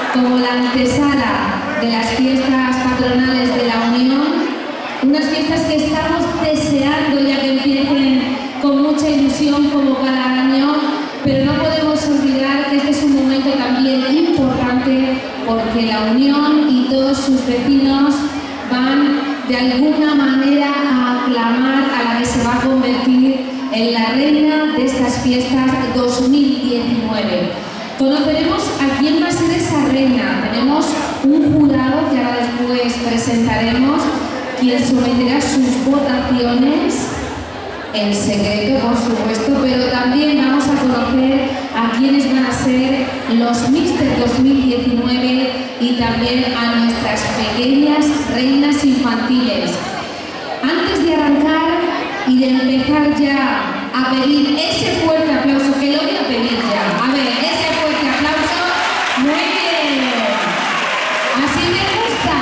como la antesala de las fiestas patronales de la Unión, unas fiestas que estamos deseando ya que empiecen con mucha ilusión como cada año, pero no podemos olvidar que este es un momento también importante porque la Unión y todos sus vecinos van de alguna manera a aclamar a la que se va a convertir en la reina de estas fiestas 2019. Conoceremos a quién va a ser esa reina. Tenemos un jurado que ahora después presentaremos, quien someterá sus votaciones en secreto, por supuesto, pero también vamos a conocer a quiénes van a ser los Mister 2019 y también a nuestras pequeñas reinas infantiles. Antes de arrancar y de empezar ya a pedir ese fuerte aplauso, que lo voy a pedir ya, a ver, ese fuerte aplauso, muy bien, así me gusta.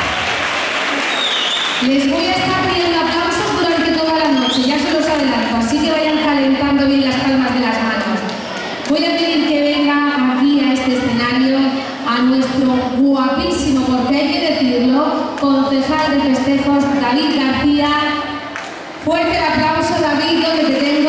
Les voy a estar pidiendo aplausos durante toda la noche, ya se los adelanto, así que vayan calentando bien las palmas de las manos. Voy a pedir que venga aquí a este escenario a nuestro guapísimo, porque hay que decirlo, concejal de festejos, David García. Fuerte el aplauso, David, ¿dónde te tengo?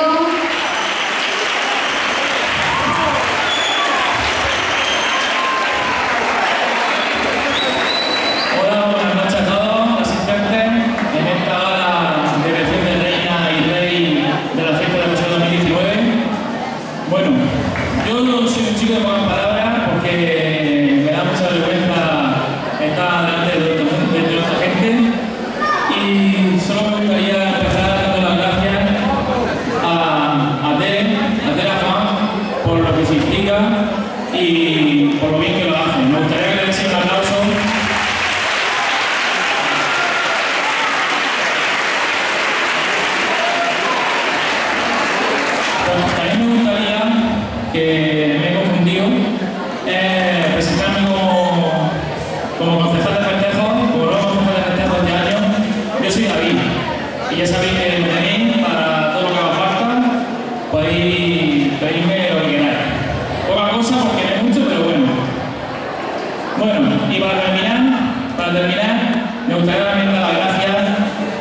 Hola, buenas noches a todos, asistentes en esta hora de elección de reina y rey de la fiesta de la 2019. Bueno, yo soy un chico de pocas palabras porque me da mucha vergüenza estar delante de otra gente y solo me gustaría empezar dando las gracias a Tere Afán por lo que se implica y por lo bien que lo hace. Me gustaría que le diese un aplauso. Pues también me gustaría, que me he confundido, presentarme como concejal de festejos, como nuevo concejal de festejos de año. Yo soy David y ya sabéis que me tenéis para todo lo que haga falta, podéis pedirme lo que queráis. Poca cosa porque no es mucho, pero bueno. Bueno, y para terminar, me gustaría también dar las gracias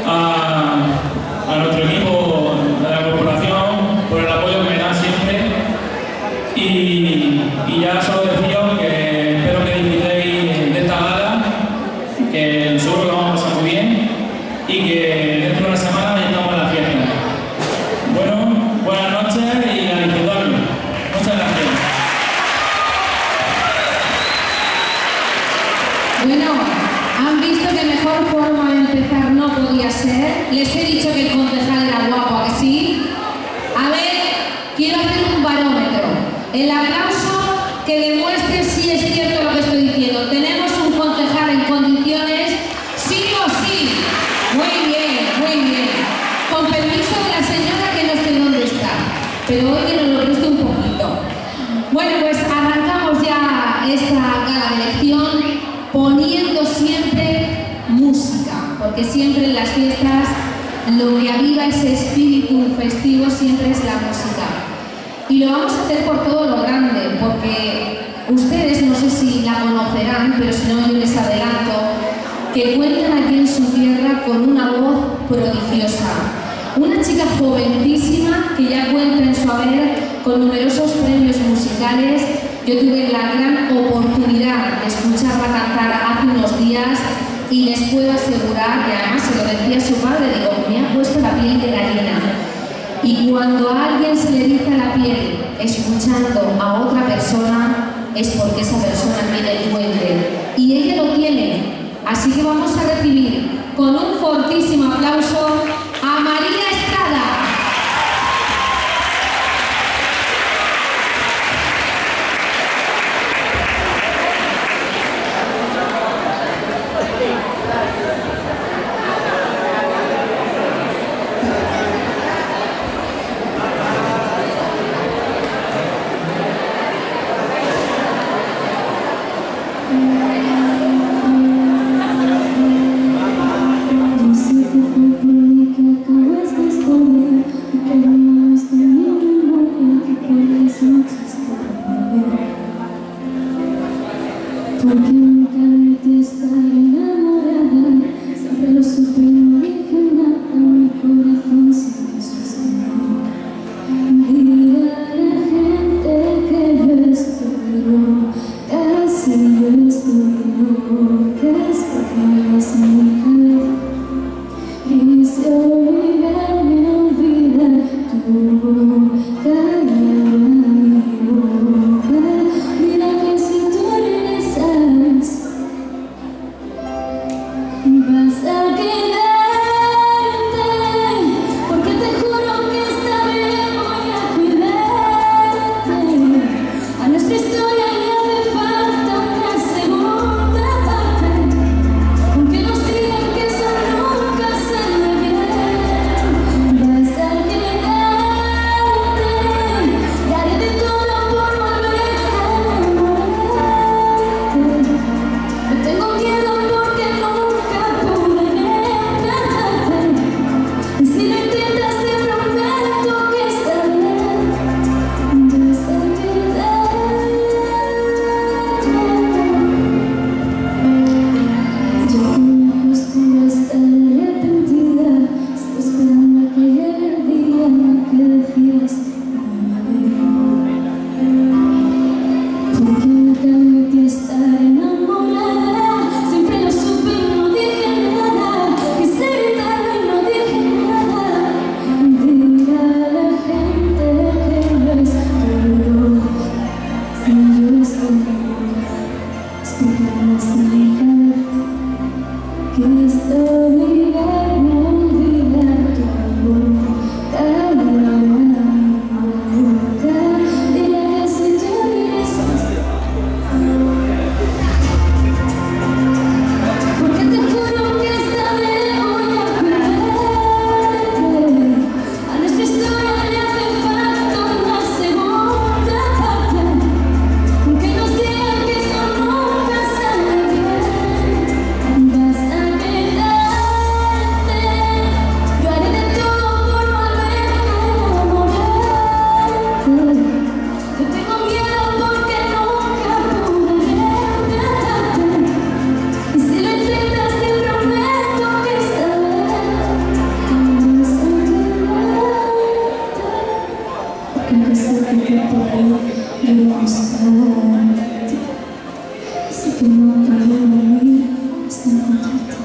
a nuestro equipo de la corporación por el apoyo que me dan siempre y ya solo deciros que espero que disfrutéis de esta gala, que seguro que lo vamos a pasar muy bien y que dentro de una semana ya estamos en la fiesta. Bueno, buenas noches y a disfrutarlo. Muchas gracias. Bueno, han visto que mejor forma de empezar no podía ser. Les he dicho que el concejal era guapo, ¿a que sí? A ver, quiero hacer un barómetro. El aplauso que demuestre si es cierto lo que estoy diciendo. ¿Tenemos un concejal en condiciones? ¿Sí o sí? Muy bien, muy bien. Con permiso de la señora que no sé dónde está, pero hoy que nos lo preste un poquito. Bueno, pues arrancamos ya esta gala de elección poniendo siempre música, porque siempre en las fiestas lo que aviva ese espíritu festivo siempre es la música. Y lo vamos a hacer por todo lo grande, porque ustedes no sé si la conocerán, pero si no yo les adelanto, que cuentan aquí en su tierra con una voz prodigiosa. Una chica jovencísima que ya cuenta en su haber con numerosos premios musicales. Yo tuve la gran oportunidad de escucharla cantar hace unos días y les puedo asegurar, que además se lo decía su padre, digo, me ha puesto la piel de gallina. Y cuando a alguien se le eriza la piel escuchando a otra persona, es porque esa persona tiene el duende. Y ella lo tiene. Así que vamos a recibir con un fortísimo aplauso a María Estrada. Yo sé que fue por mi Porque nunca admití estar enamorada, siempre lo supe y no dije nada, mi corazón se quiso esconder. Dile a la gente que yo estoy loca, si yo estoy loca, es porque hablas en mi cabeza. Quise obligarme a olvidar tu boca y ahora mi boca. Mira que si tú regresas vas a quedarte, porque te juro que esta vez voy a cuidarte. A nuestra historia le hace falta una segunda parte, aunque nos digan que eso nunca sale bien. Vas a quedarte y haré de todo por volver a enamorarte. No tengo miedo porque nunca pude enamorarte, y si lo intentas te prometo que está bien. Vas a quedarte. Yo que me acostumbro a estar arrepentida, estoy esperando a que llegue el día en el que decías vuelve a ver. Porque nunca admití estar enamorada, siempre lo supe y no dije nada, quise gritarlo y no dije nada. Dile a la gente que yo estoy loca, si yo estoy loca, es porque hablas en mi cabeza. Quise obligarme a olvidar tu boca y ahora mi boca. Dile que si tú regresas, porque te juro que esta vez voy a cuidarte. A nuestra historia le hace falta una segunda parte, aunque nos digan que eso nunca sale bien. Vas a quedarte, yo haré de todo por volver a enamorarte. Yo tengo miedo porque nunca pude enamorarte, y si lo intentas te prometo que está bien. Vas a quedarte, porque aunque sé que te puedo gustarte, sé que no puedo dormir hasta encontrarte.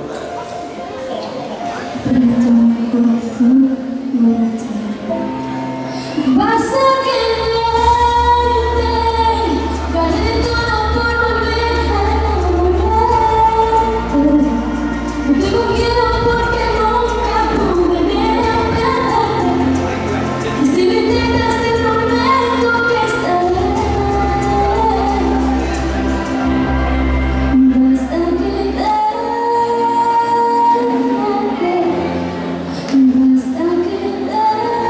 Permito a mi corazón volverte. Vas a quedarte, yo haré de todo por volver a enamorarte. No tengo miedo porque nunca pude enamorarte, y si lo intentas te prometo que está bien. Vas a quedarte, vas a quedarte.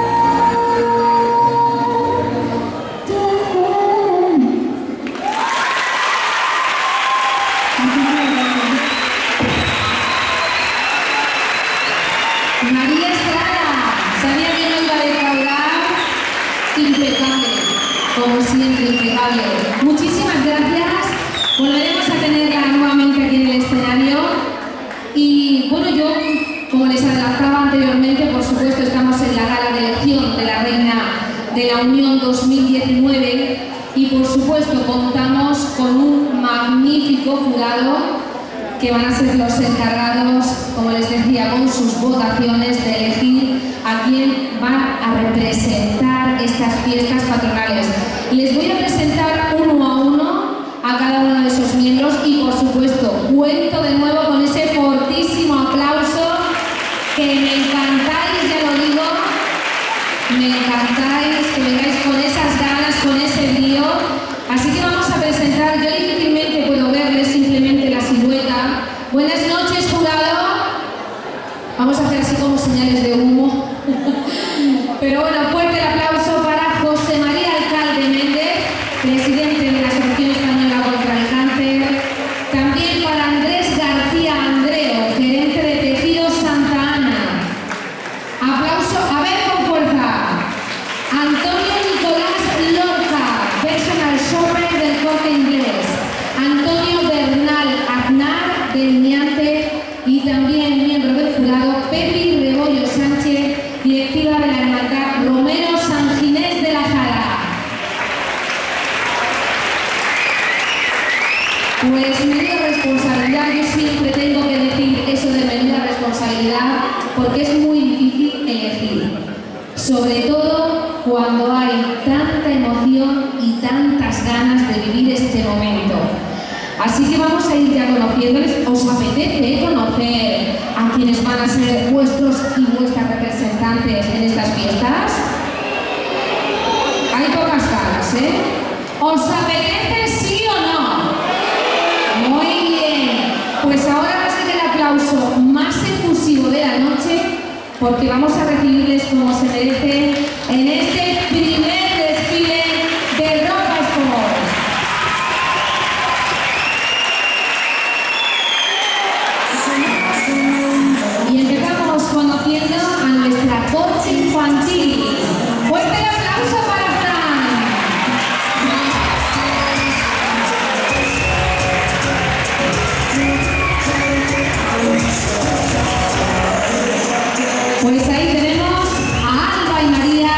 María Estrada, sabía que no iba a defraudar, impecable, como siempre, impecable. Muchísimas gracias, volveremos a tenerla nuevamente aquí en el escenario. Y bueno, yo, como les adelantaba anteriormente, por supuesto estamos en la gala de elección de la Reina de la Unión 2019 y por supuesto contamos con un magnífico jurado que van a ser los encargados, como les decía, con sus votaciones de elegir a quién va a representar estas fiestas patronales. Les voy a presentar uno a uno a cada uno de esos miembros y por supuesto cuento de nuevo con ese fortísimo aplauso que me encantáis, ya lo digo, me encantáis, que vengáis con esas ganas, con ese brío. Así que vamos a presentar, yo difícilmente puedo verles simplemente la silueta. Buenas noches, jurado. Vamos a hacer así como señales de humo. Pero bueno, fuerte el aplauso para José María Alcalde Méndez, presidente Pues menuda responsabilidad, yo siempre tengo que decir eso de menuda responsabilidad porque es muy difícil elegir, sobre todo cuando hay tanta emoción y tantas ganas de vivir este momento. Así que vamos a ir ya conociéndoles. ¿Os apetece conocer a quienes van a ser vuestros y vuestras representantes en estas fiestas? Hay pocas caras, ¿eh? ¿Os apetece sí o no? Muy bien. Pues ahora va a ser el aplauso más efusivo de la noche porque vamos a recibirles como se merece en este primer desfile de Rock Sport. Y empezamos conociendo a nuestra corte infantil. Fuerte el aplauso para Fran. Pues ahí tenemos a Alba y María.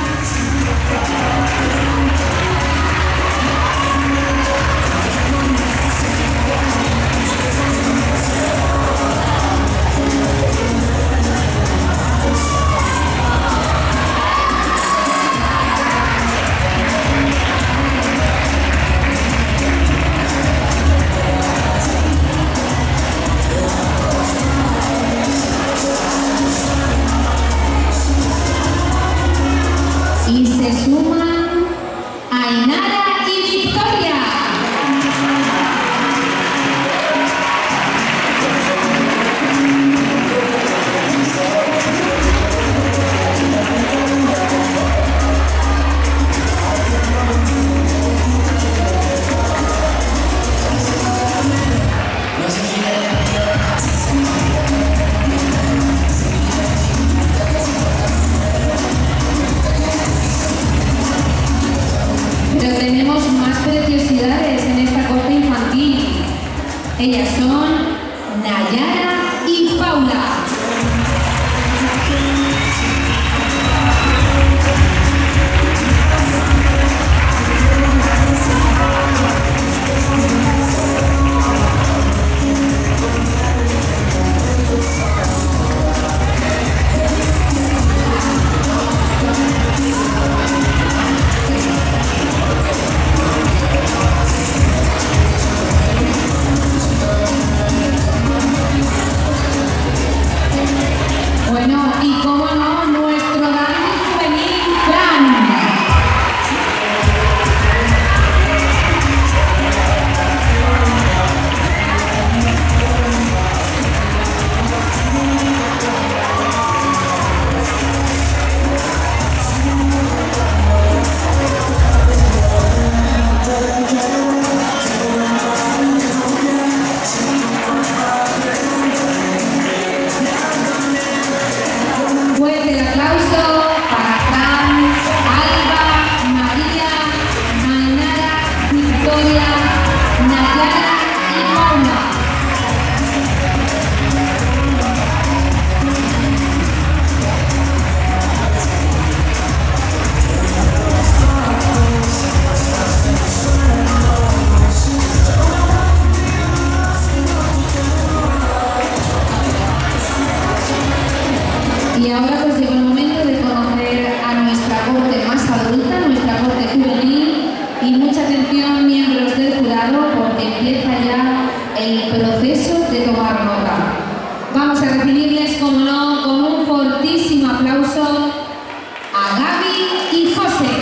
Y se suman Ainara y Victoria. Pero tenemos más preciosidades en esta corte infantil. Ellas son Nayara y Paula. Bueno, y cómo no, nuestro Dani juvenil Fran. Fuerte el aplauso para Fran, Alba, María, Ainara, Victoria, Nayara y Paula. Y ahora pues llegó el momento de conocer a nuestra corte más adulta, nuestra corte juvenil, y mucha atención miembros del jurado porque empieza ya el proceso de tomar nota. Vamos a recibirles, como no, con un fortísimo aplauso a Gaby y José.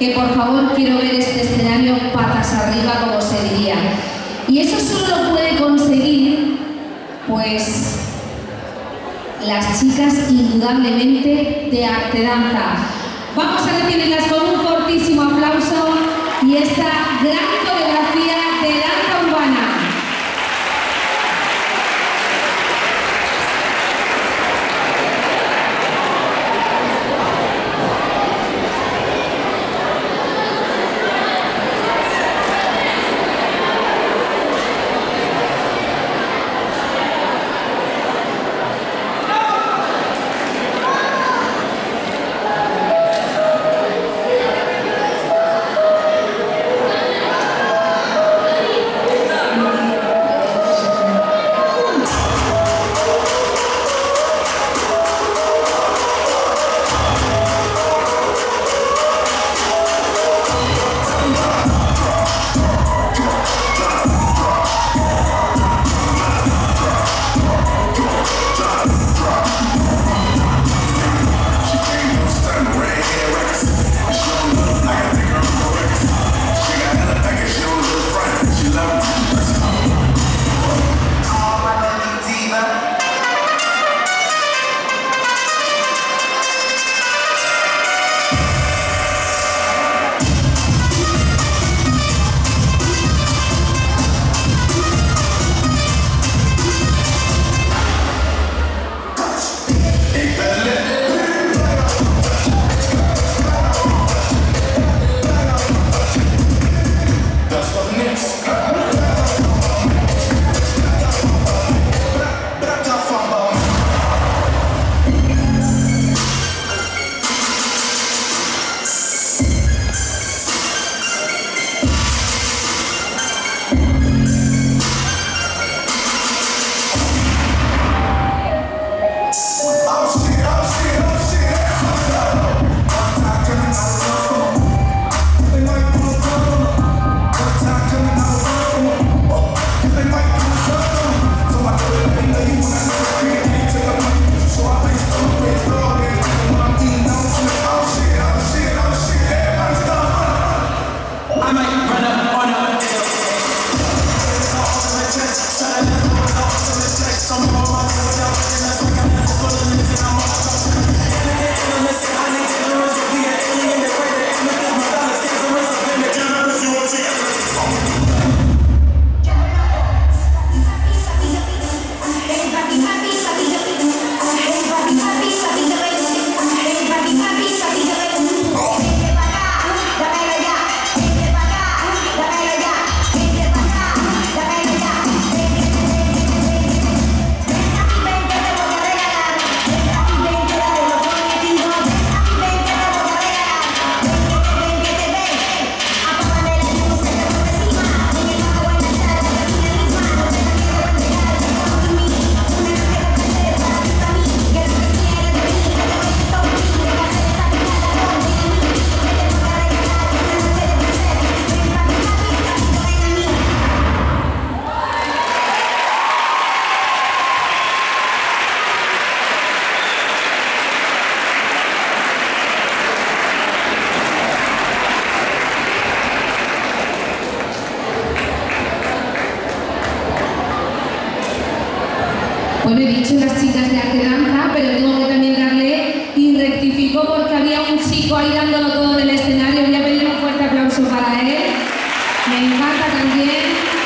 que por favor quiero ver este escenario patas arriba, como se diría. Y eso solo lo puede conseguir, pues, las chicas indudablemente de Arte Danza. Vamos a recibirlas con un fortísimo aplauso y esta gran coreografía de danza urbana. Bueno, he dicho las chicas de Arte Danza, pero tengo que también darle, y rectifico porque había un chico ahí dándolo todo en el escenario. Voy a pedir un fuerte aplauso para él. Me encanta también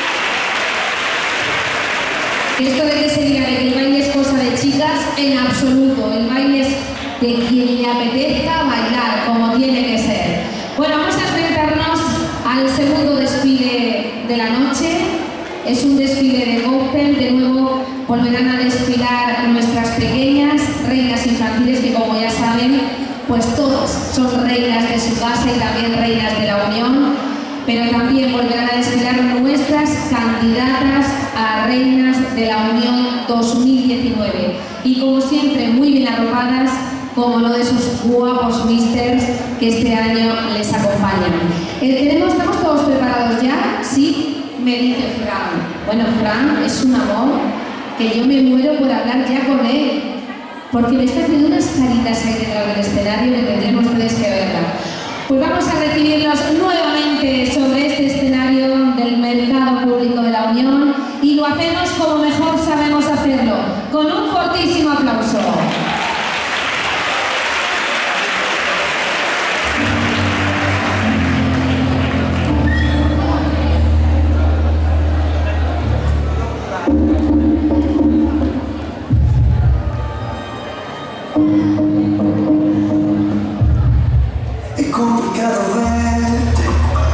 esto de que se diga de que el baile es cosa de chicas, en absoluto. El baile es de quien le apetezca bailar, como tiene que ser. Bueno, vamos a enfrentarnos al segundo desfile de la noche. Es un desfile de cóctel. De nuevo volverán a desfilar nuestras pequeñas reinas infantiles, que como ya saben, pues todas son reinas de su casa y también reinas de la Unión, pero también volverán a desfilar nuestras candidatas a reinas de la Unión 2019. Y como siempre, muy bien arropadas, como lo de esos guapos misters que este año les acompañan. ¿Estamos todos preparados ya? ¿Sí? Me dice Fran. Bueno, Fran es un amor que yo me muero por hablar ya con él, porque me está haciendo unas caritas ahí detrás del escenario que tendremos ustedes que verla. Pues vamos a recibirlos nuevamente sobre este escenario del Mercado Público de la Unión y lo hacemos como mejor sabemos hacerlo, con un fortísimo aplauso. Es complicado verte,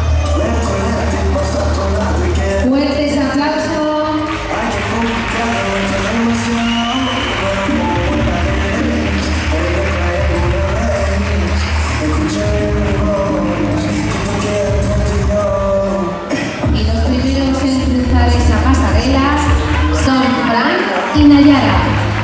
pasar tu lado y que Fuertes aplausos. ay, qué complicado verte la emoción, pero como buena eres, alguna vez, escuché mi voz, que te quedas entre Y los primeros en cruzar esa pasarela son Fran y Nayara.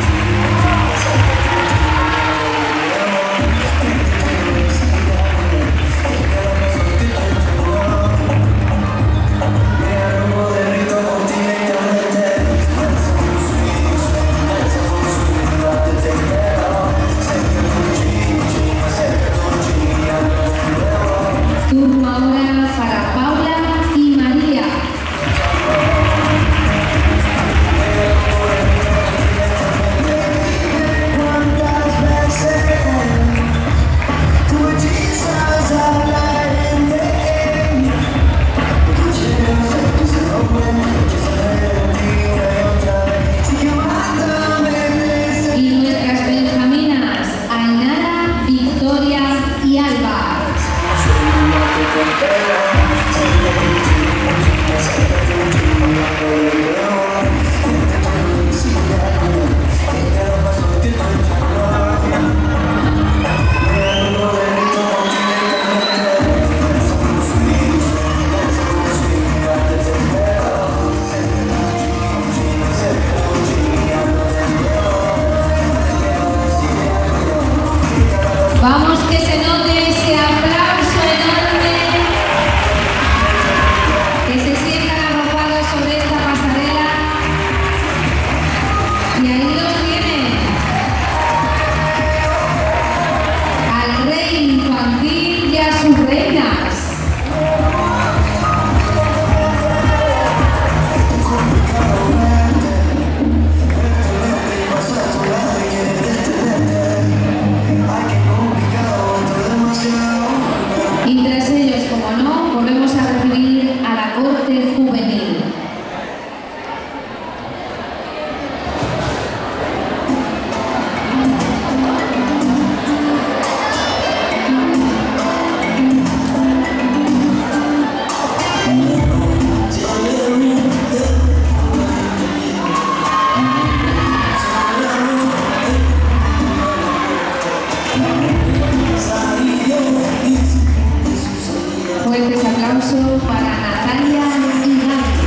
Turno ahora para Paula y María. ¿Cuántas veces tú hechizas a hablar en ti? Que se rompen, que se revive otra vez. Y que mátame. Y nuestras benjaminas, Ainara, Victoria y Alba. Vamos, que se note ese aplauso enorme, que se sientan arropados sobre esta pasarela. Y ahí los tienen, al rey infantil y a sus reinas. Y tras ellos, como no, volvemos a recibir a la corte juvenil. Fuertes aplausos para Natalia y Gaby.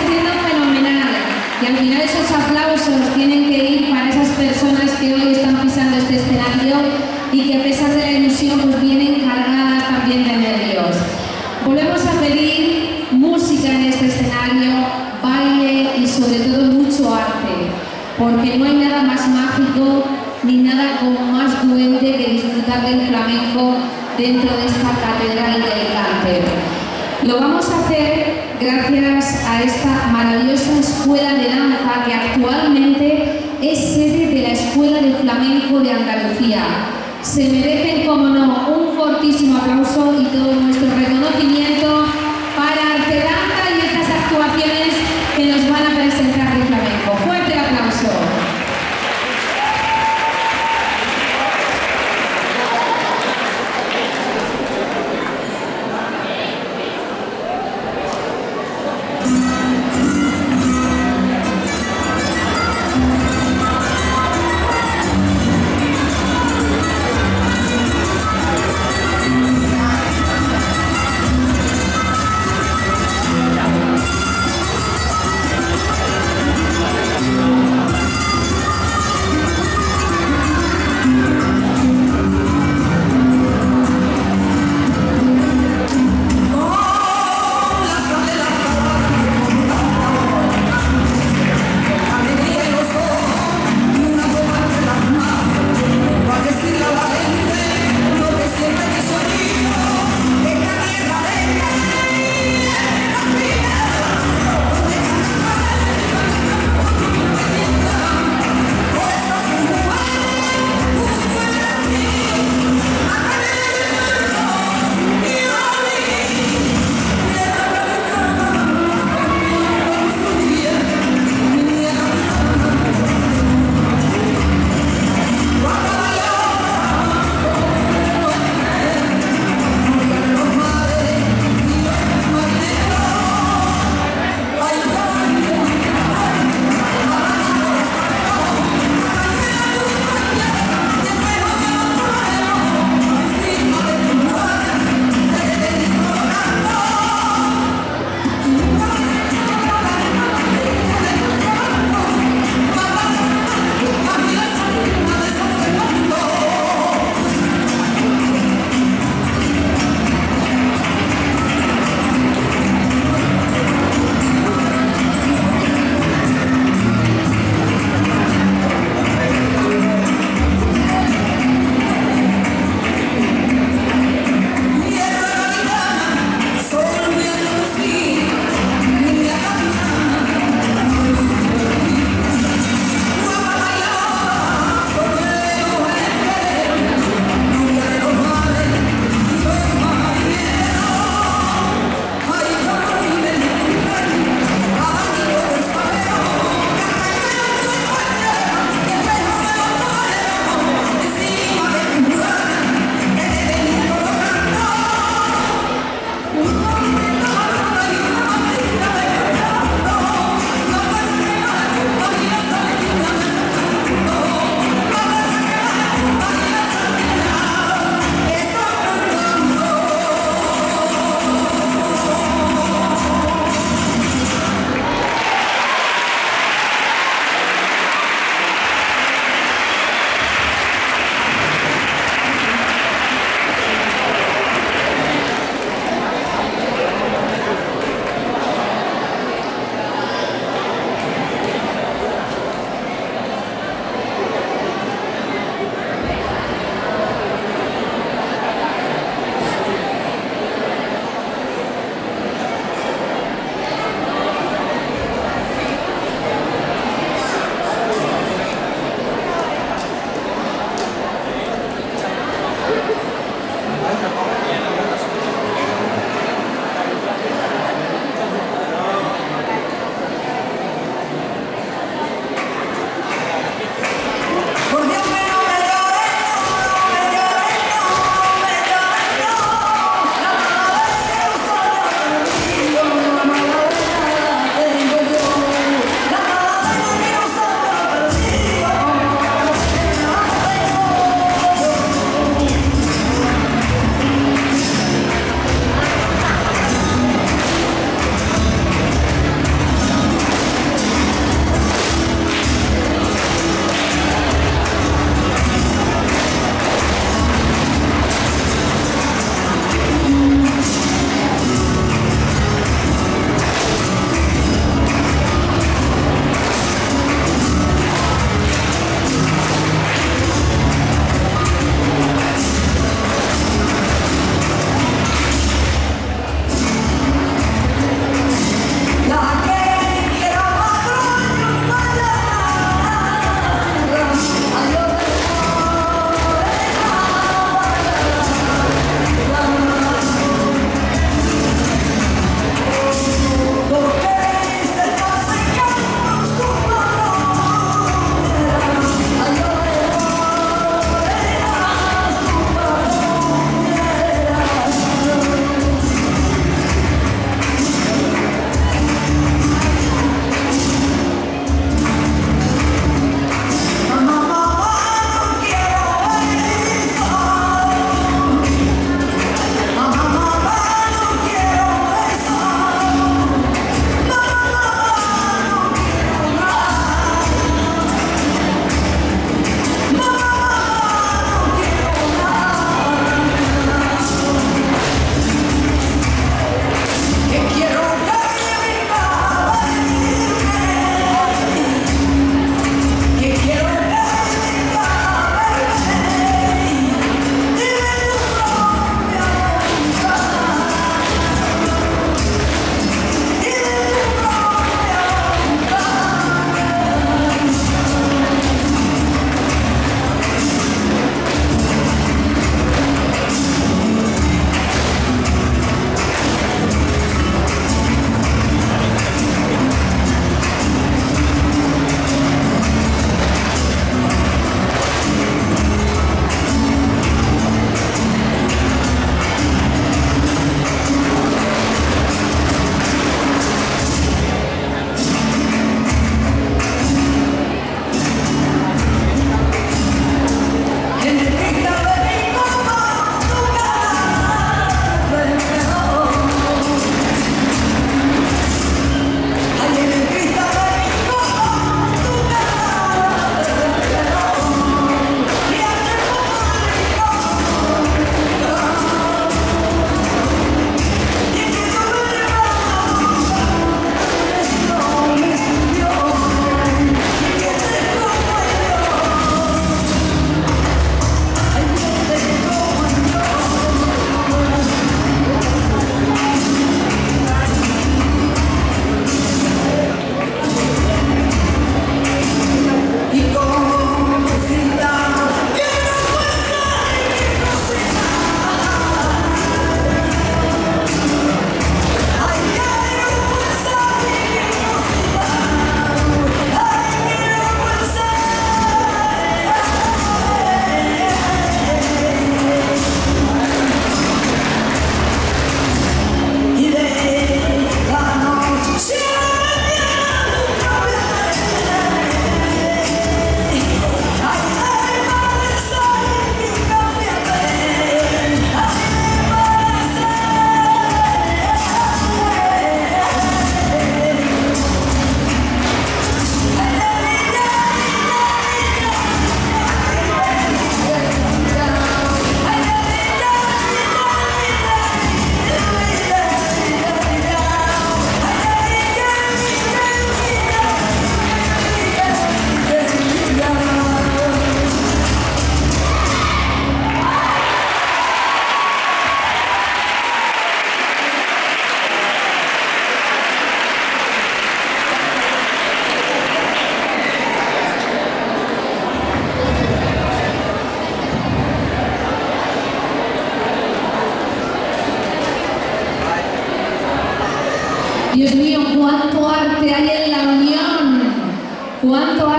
haciendo fenomenal. Y al final esos aplausos tienen que ir para esas personas que hoy están pisando este escenario y que a pesar de la ilusión pues vienen cargadas también de nervios. Volvemos a pedir música en este escenario, baile y sobre todo mucho arte, porque no hay nada más mágico ni nada como más duende que disfrutar del flamenco dentro de esta catedral del cáncer. Lo vamos a hacer gracias a esta maravillosa escuela de danza que actualmente es sede de la Escuela de Flamenco de Andalucía. Se merecen, como no, un fortísimo aplauso y todo nuestro reconocimiento para Arte Danza y estas actuaciones que nos van a presentar de flamenco. ¡Fuerte el aplauso!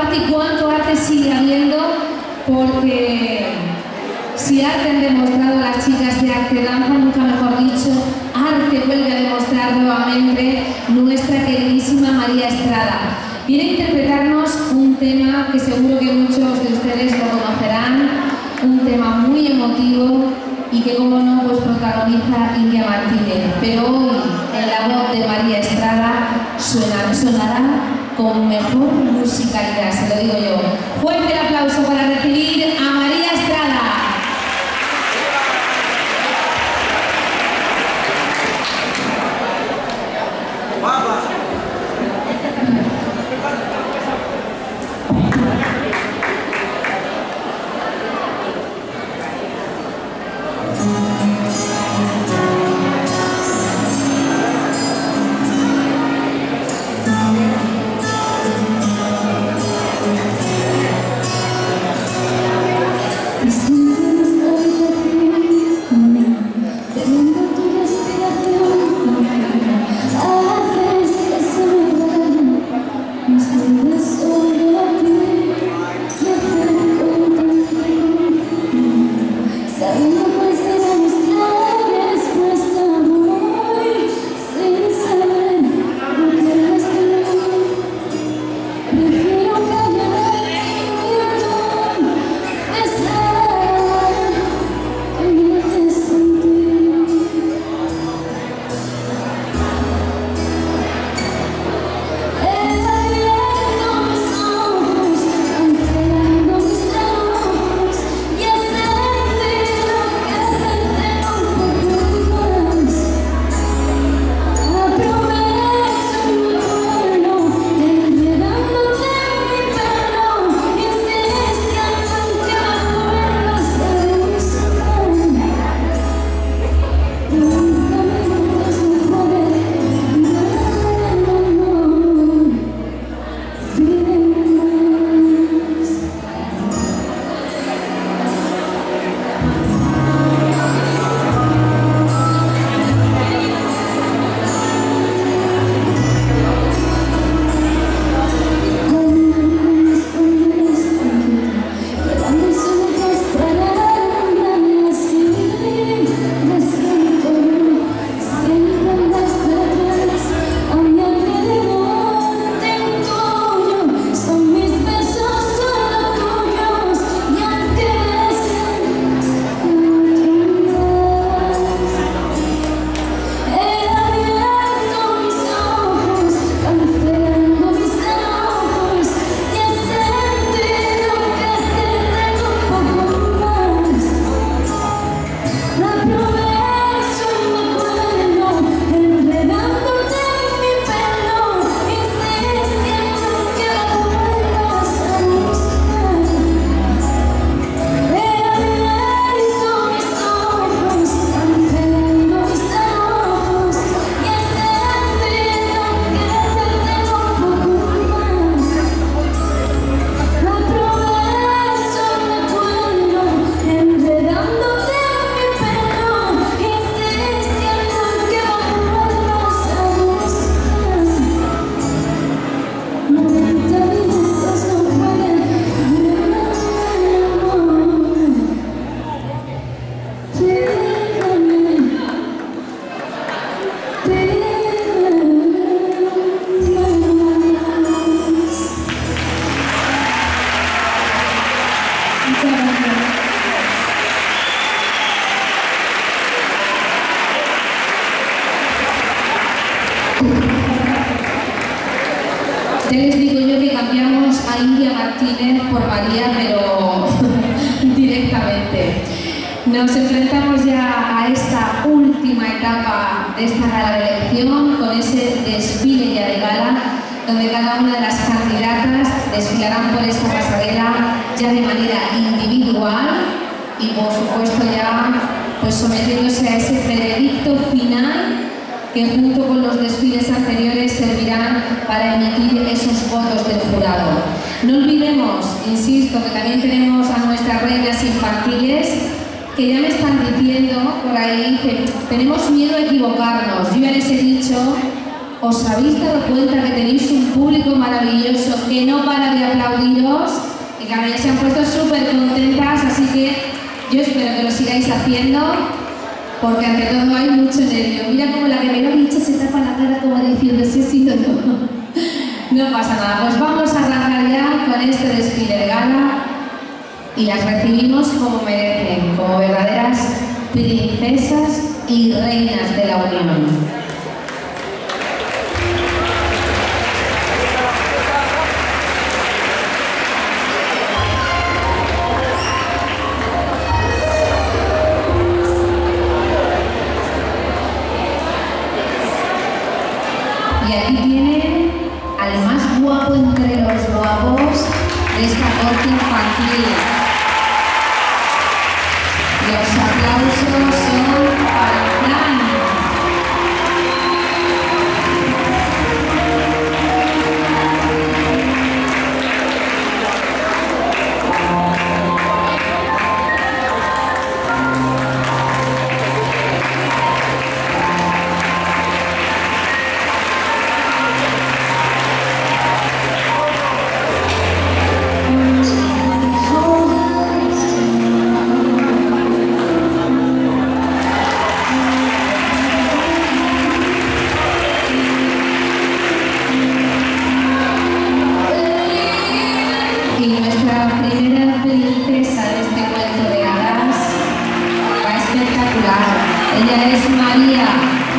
arte y cuánto arte sigue habiendo, porque si arte han demostrado las chicas de Arte Danza, nunca mejor dicho, arte vuelve a demostrar nuevamente nuestra queridísima María Estrada. Viene a interpretarnos un tema que seguro que muchos de ustedes lo conocerán, un tema muy emotivo y que, como no, pues protagoniza India Martínez. Pero hoy, en la voz de María Estrada, sonará con mejor musicalidad, se lo digo yo. Fuerte el aplauso para recibir a María Estrada. Ya les digo yo que cambiamos a India Martínez por María, pero directamente. Nos enfrentamos ya a esta última etapa de esta gala de elección, con ese desfile ya de gala, donde cada una de las candidatas desfilarán por esta pasarela ya de manera individual y, por supuesto, ya pues sometiéndose a ese veredicto final que, junto con los desfiles anteriores, servirán para emitir esos votos del jurado. No olvidemos, insisto, que también tenemos a nuestras reinas infantiles, que ya me están diciendo por ahí que tenemos miedo a equivocarnos. Yo ya les he dicho, ¿os habéis dado cuenta que tenéis un público maravilloso que no para de aplaudiros? porque ante todo hay mucho nervio. Mira como la que me lo ha dicho se tapa la cara como diciendo si he sido yo. No pasa nada, pues vamos a arrancar ya con este desfile de gala y las recibimos como merecen, como verdaderas princesas y reinas de la Unión. Y aquí tienen al más guapo entre los guapos de esta corte infantil. Los aplausos son para Fran. Primera princesa de este cuento de hadas va espectacular. Ella es María.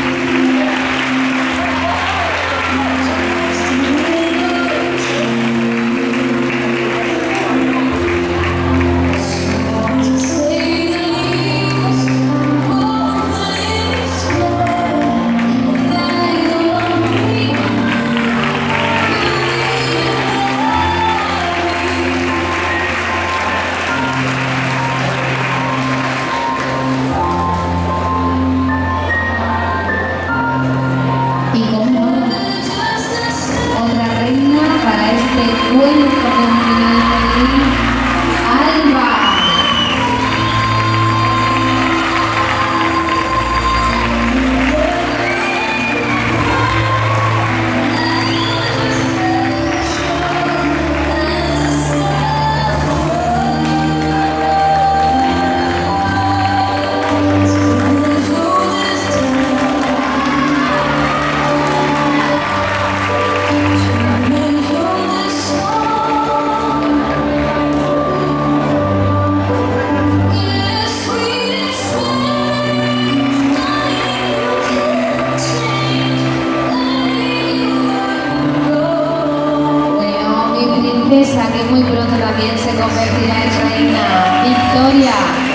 Que muy pronto también se convertirá en reina, Victoria.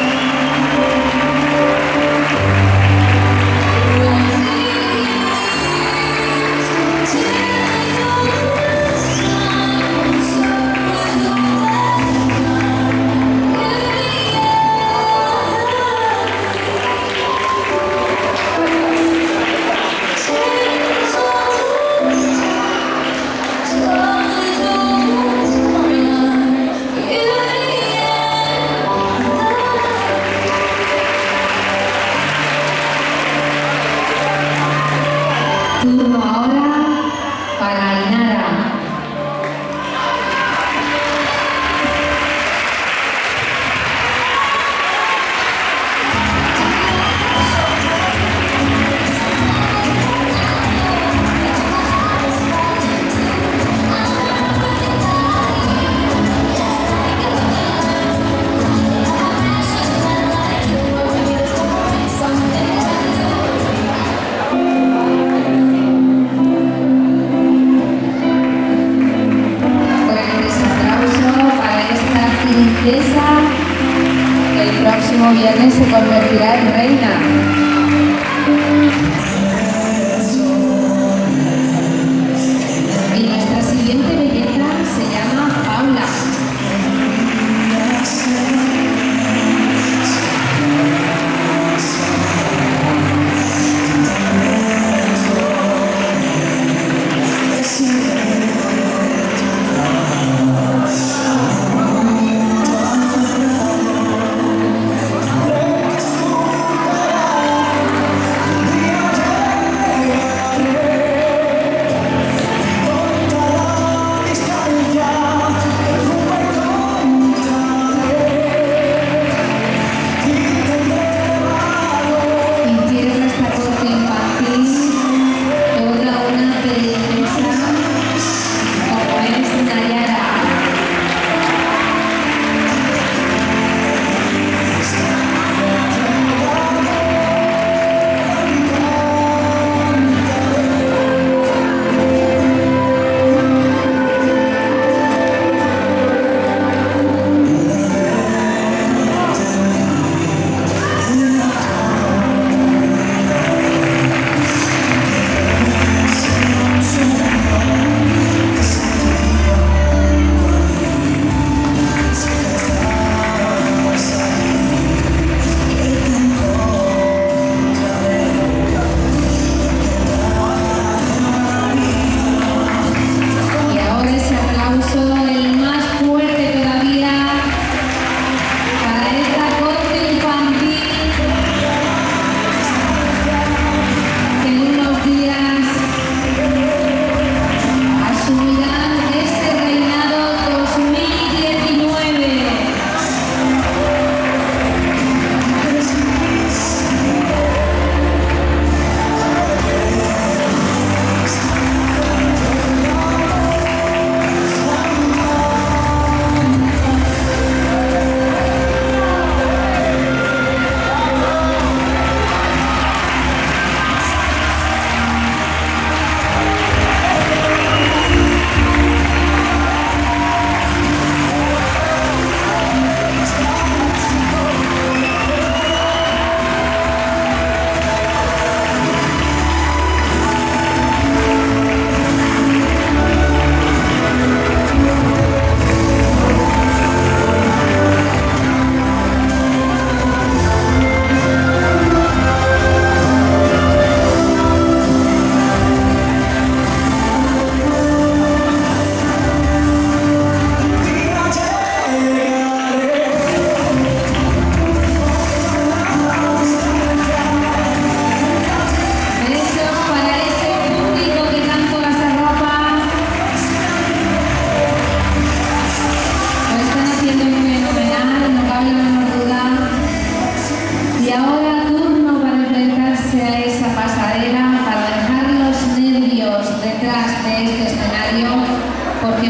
Turno ahora para Ainara. El próximo viernes se convertirá en reina. Y nuestra siguiente belleza se llama Paula.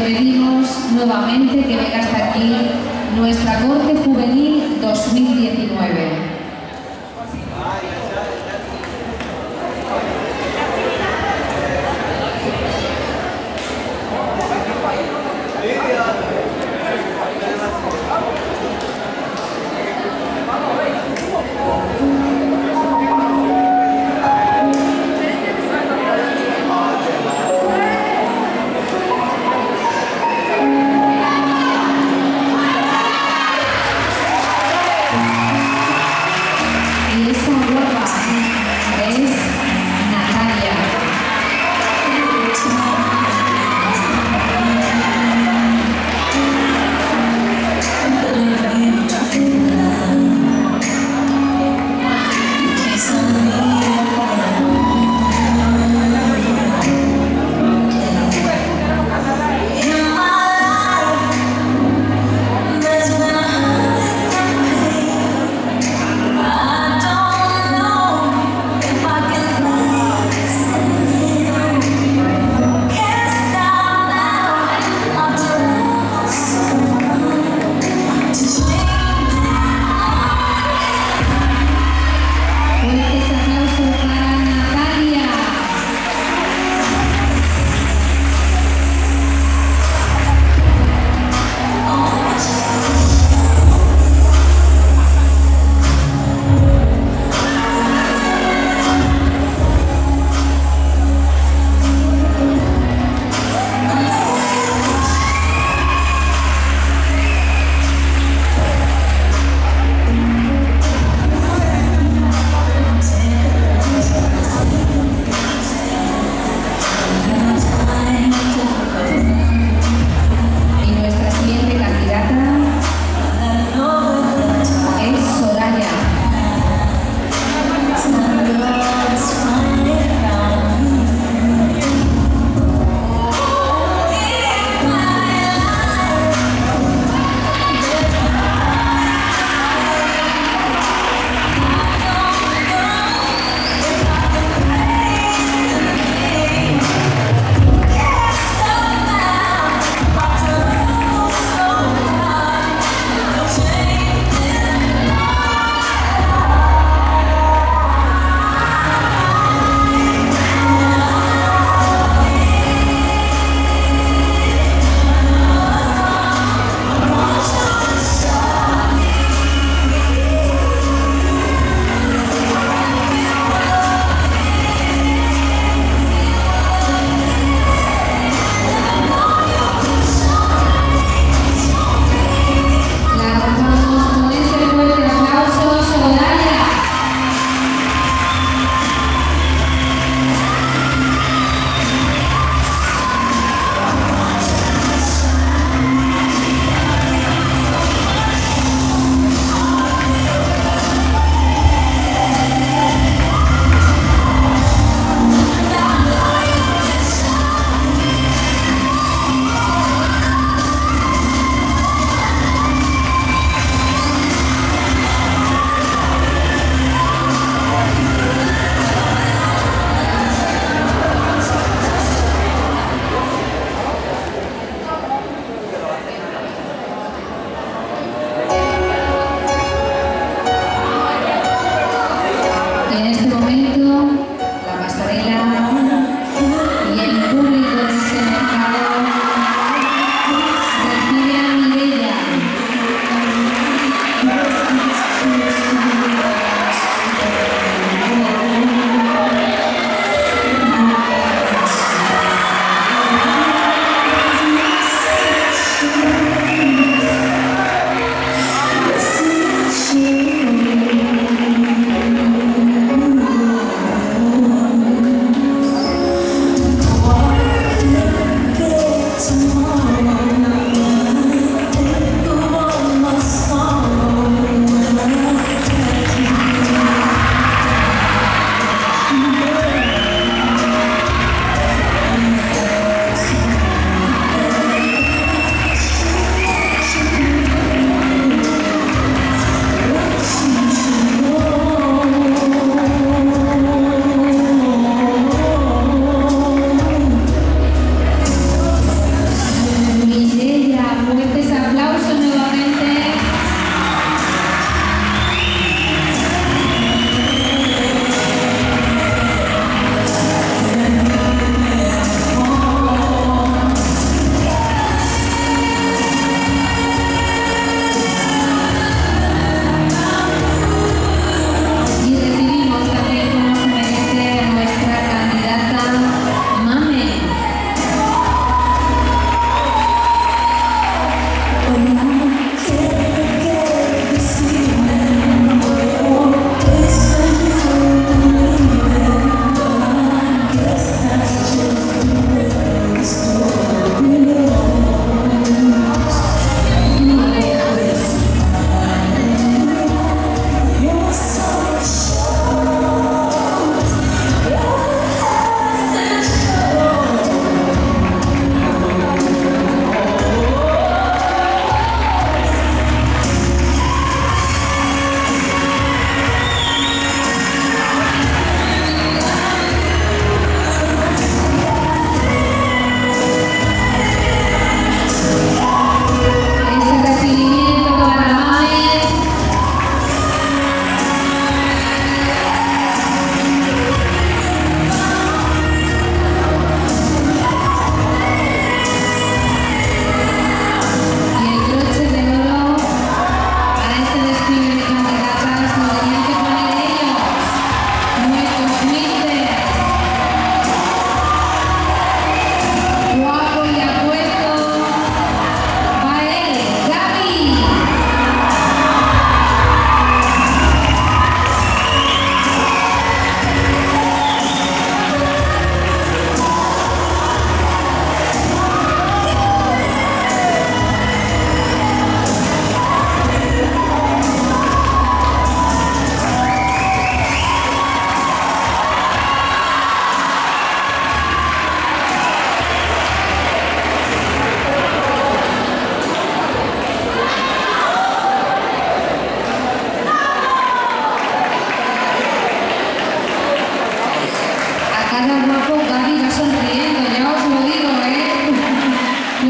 pedimos nuevamente que venga hasta aquí nuestra Corte Juvenil 2019.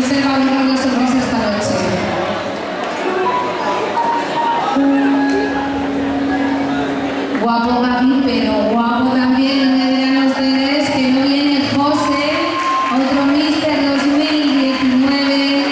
José va a borrar la sonrisa esta noche. Guapo Gaby, pero guapo también, no me dirán ustedes que no viene José, otro Mister 2019.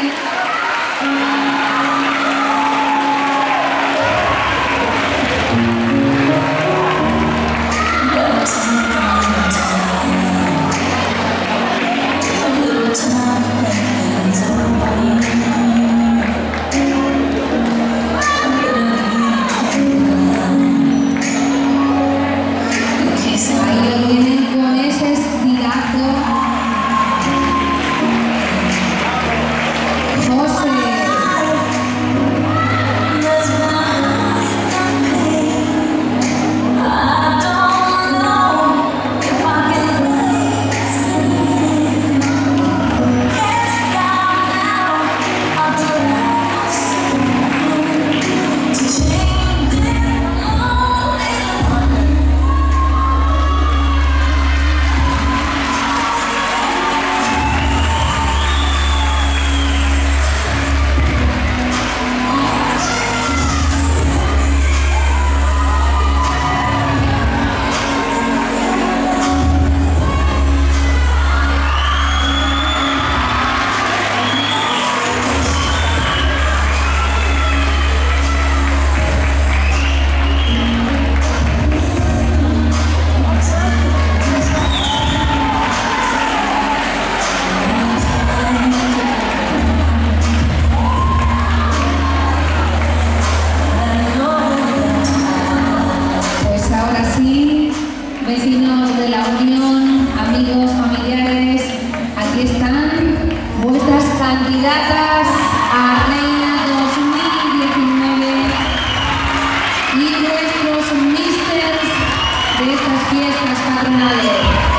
Vecinos de la Unión, amigos, familiares, aquí están vuestras candidatas a Reina 2019 y vuestros misters de estas fiestas patronales.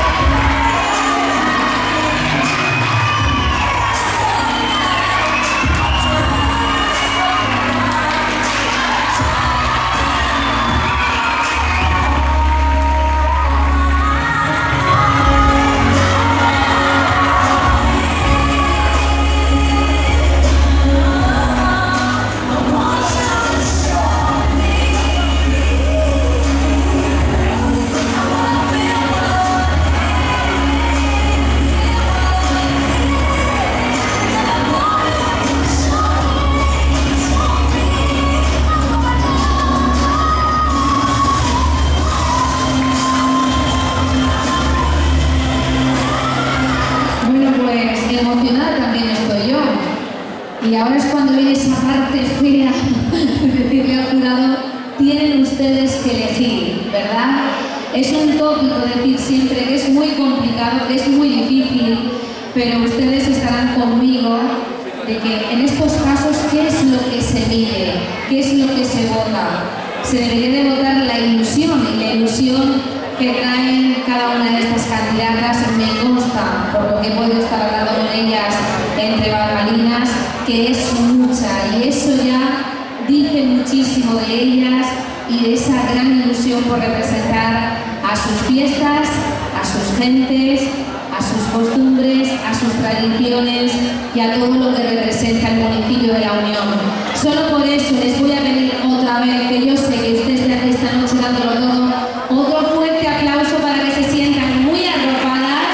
Emocionada también estoy yo. Y ahora es cuando viene esa parte fea de decirle al jurado, tienen ustedes que elegir, ¿verdad? Es un tópico decir siempre que es muy complicado, que es muy difícil, pero ustedes estarán conmigo de que en estos casos, ¿qué es lo que se mide? ¿Qué es lo que se vota? Se debería de votar la ilusión, y la ilusión que traen cada una de estas candidatas me consta, por lo que he podido estar hablando con ellas entre bambalinas, que es mucha, y eso ya dice muchísimo de ellas y de esa gran ilusión por representar a sus fiestas, a sus gentes, a sus costumbres, a sus tradiciones y a todo lo que representa el municipio de La Unión. Solo por eso les voy a pedir otra vez, que yo sé que ustedes están esta noche dándolo todo, otro fuerte aplauso para que se sientan muy arropadas,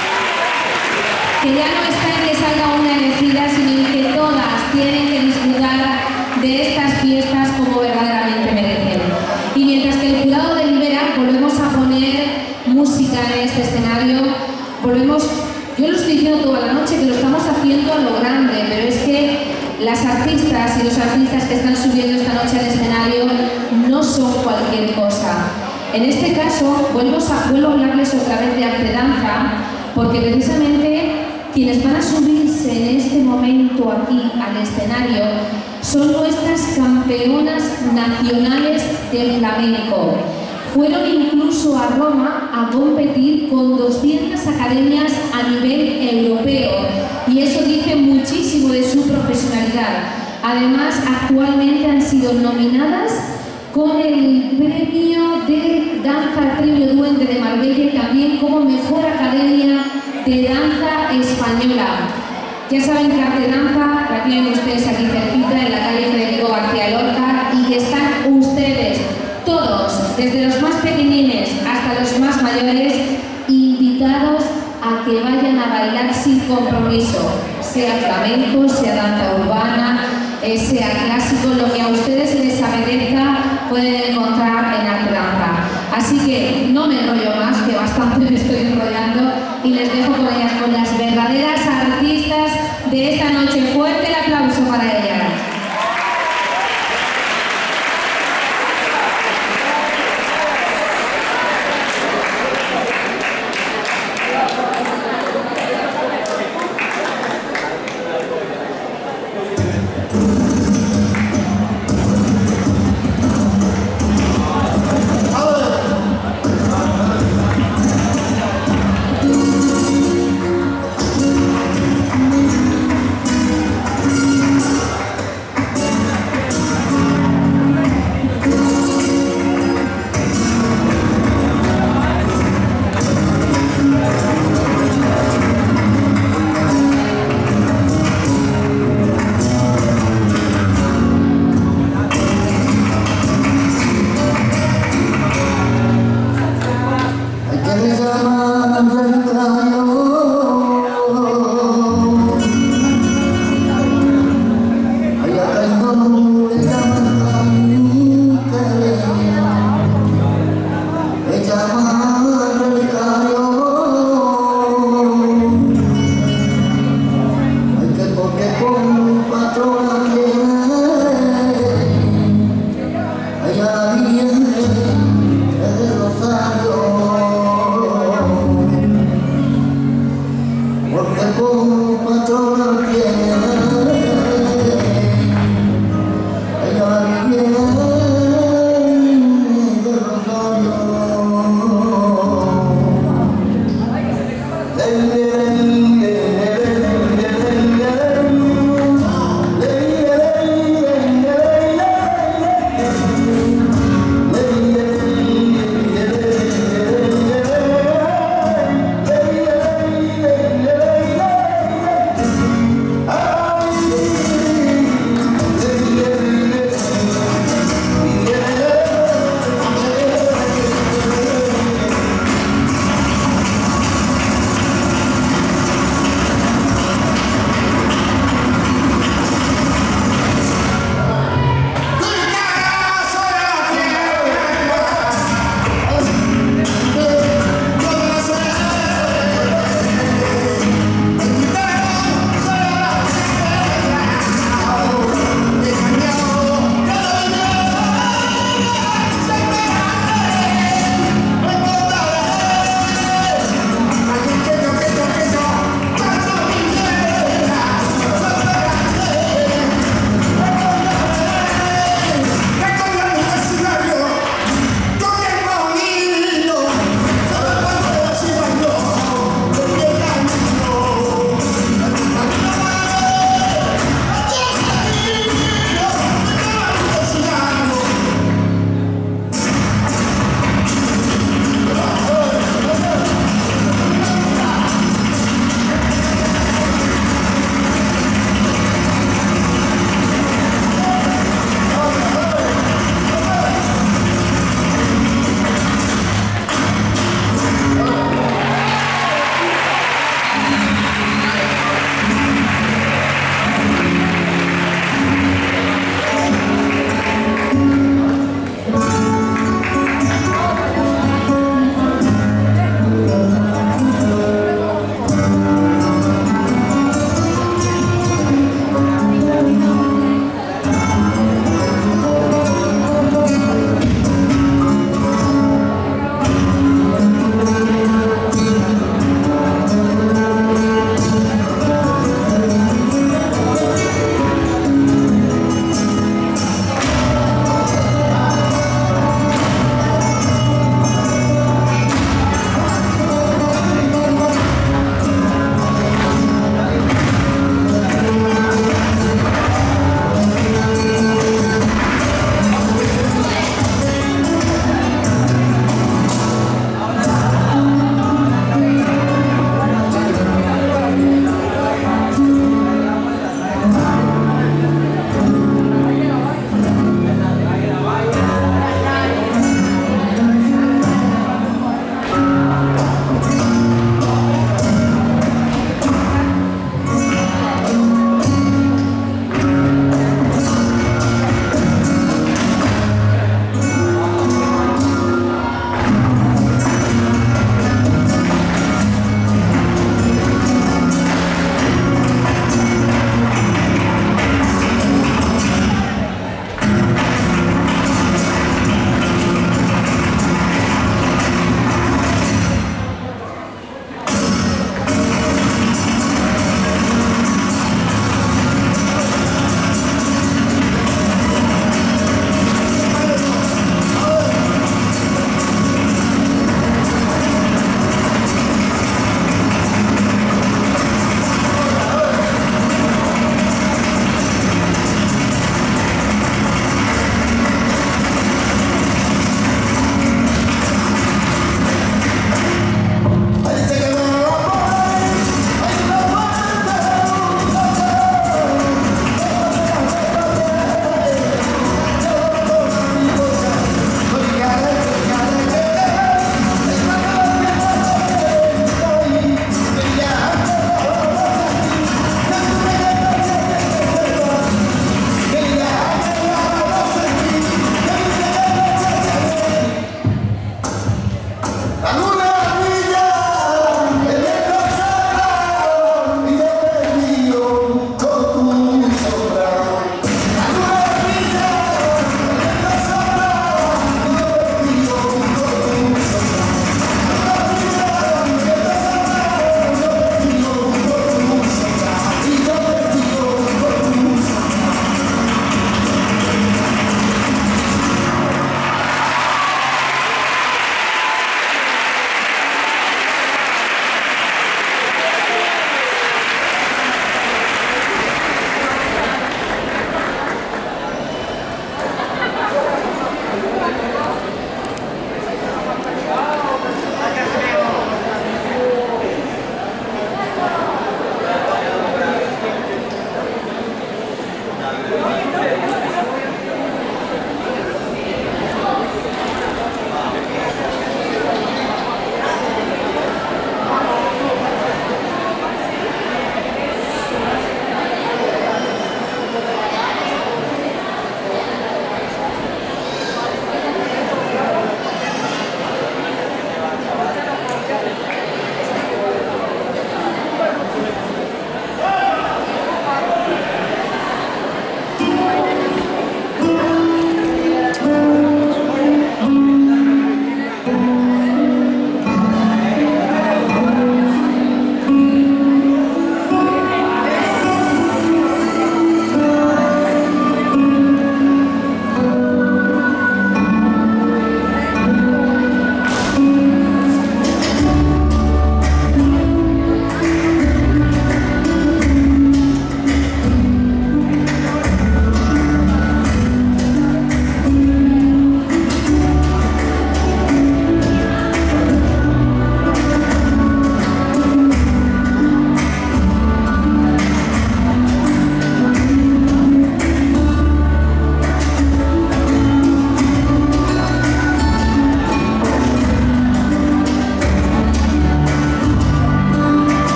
que ya no está en que salga una elegida, sino en que todas tienen que disfrutar de estas fiestas como verdaderamente merecen. Y mientras que el jurado delibera, volvemos a poner música en este escenario, volvemos, yo lo estoy diciendo toda la noche, que lo estamos haciendo a lo grande, pero es que las artistas y los artistas que están subiendo esta noche al escenario no son cualquier cosa. En este caso, vuelvo a hablarles otra vez de arte danza, porque precisamente quienes van a subirse en este momento aquí al escenario son nuestras campeonas nacionales de flamenco. Fueron incluso a Roma a competir con 200 academias a nivel europeo, y eso dice muchísimo de su profesionalidad. Además, actualmente han sido nominadas con el premio de danza, el premio Duende de Marbella, y también como mejor academia de danza española. Ya saben que Arte Danza la tienen ustedes aquí cerquita, en la calle Federico García Lorca, y que están ustedes, todos, desde los más pequeñines hasta los más mayores, invitados a que vayan a bailar sin compromiso, sea flamenco, sea danza urbana, sea clásico, lo que a ustedes les apetezca pueden encontrar en Arte Danza. Así que no me enrollo más, que bastante me estoy enrollando, y les dejo con ellas, con las verdaderas artistas de esta noche. Fuerte el aplauso para ellas.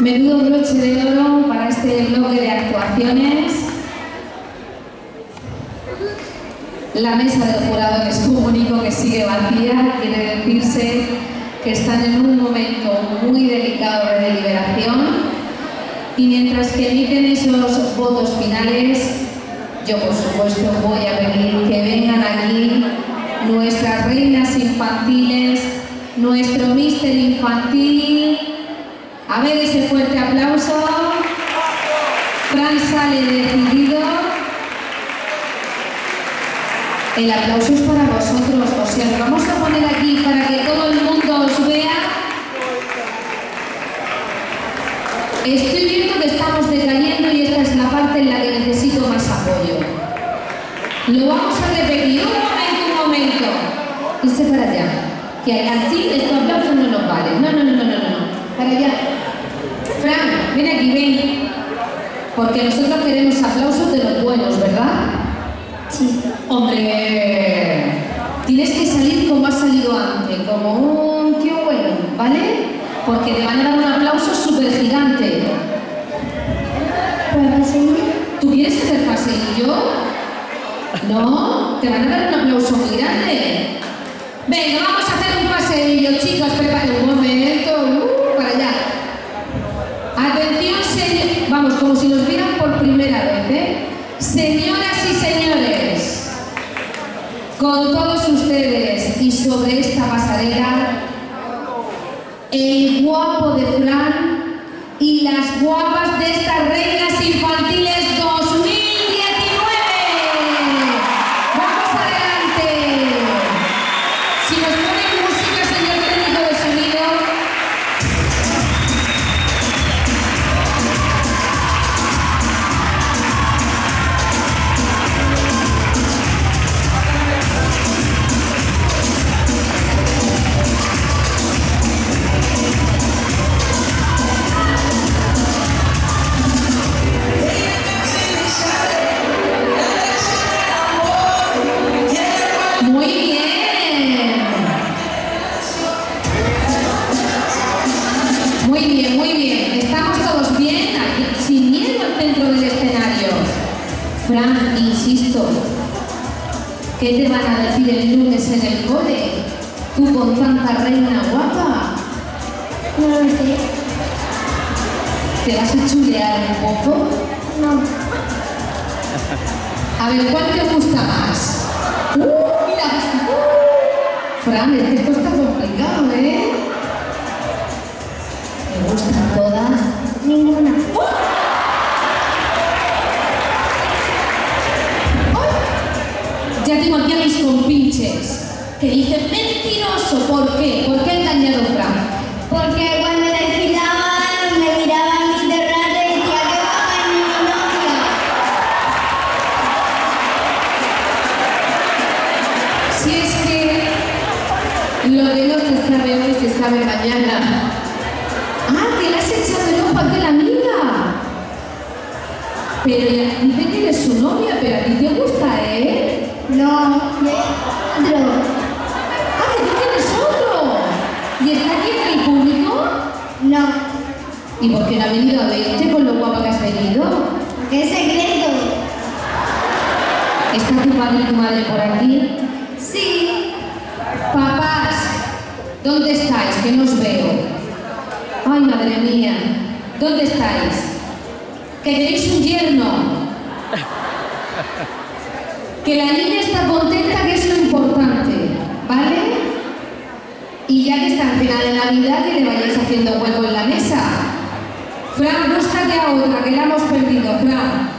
Menudo broche de oro para este bloque de actuaciones. La mesa del jurado, que es un único que sigue vacía, quiere decirse que están en un momento muy delicado de deliberación, y mientras que emiten esos votos finales, yo por supuesto voy a pedir que vengan aquí nuestras reinas infantiles, nuestro míster infantil. A ver ese fuerte aplauso. Fran sale decidido. El aplauso es para vosotros, o sea, lo vamos a poner aquí para que todo el mundo os vea. Estoy viendo que estamos decayendo y esta es la parte en la que necesito más apoyo. Lo vamos a repetir, un momento. Irse para allá, que así este aplauso no nos vale. No, para allá. Fran, ven aquí, ven. Porque nosotros queremos aplausos de los buenos, ¿verdad? Sí. Hombre, tienes que salir como has salido antes, como un tío bueno, ¿vale? Porque te van a dar un aplauso súper gigante. ¿Para paseillo? ¿Tú quieres hacer paseillo? No, te van a dar un aplauso muy grande. Venga, vamos a hacer un paseillo, chicos, preparen un momento, para allá. Atención, vamos, como si los vieran por primera vez, ¿eh? Señoras y señores, con todos ustedes y sobre esta pasarela, el guapo de Fran y las guapas de estas reinas infantiles 2019. ¡Vamos adelante! Si nos ponen música, señor técnico de sonido. Muy bien. Muy bien, muy bien. Estamos todos bien, aquí, sin miedo al centro del escenario. Fran, insisto, ¿qué te van a decir el lunes en el cole? Tú con tanta reina guapa. No lo sé. ¿Te vas a chulear un poco? No. A ver, ¿cuál te gusta más? Mira. Fran, es que esto está complicado, ¿eh? ¿Me gustan todas? Ninguna. ¡Ay! Ya tengo aquí a mis compinches que dicen mentiroso. ¿Por qué? ¿Por qué ha engañado Fran? Porque cuando desfilaban me miraban mis terratas y decía que guapa es mi novia. Si es que lo que no se sabe hoy se sabe mañana. ¡Ah, que le has echado el ojo a aquella amiga! Pero ella dice que eres su novia, pero a ti te gusta, ¿eh? No, otro. ¡Ah, que tú tienes otro! ¿Y está aquí en el público? No. ¿Y por qué no ha venido a verte con lo guapa que has venido? ¿Qué secreto? ¿Está tu padre y tu madre por aquí? Sí. Papás, ¿dónde estáis? Que no os veo. Ay, madre mía, ¿dónde estáis? Que tenéis un yerno. Que la niña está contenta, que es lo importante, ¿vale? Y ya que está en cena de Navidad, que le vayáis haciendo hueco en la mesa. Fran, búscate a otra, que la hemos perdido, Fran.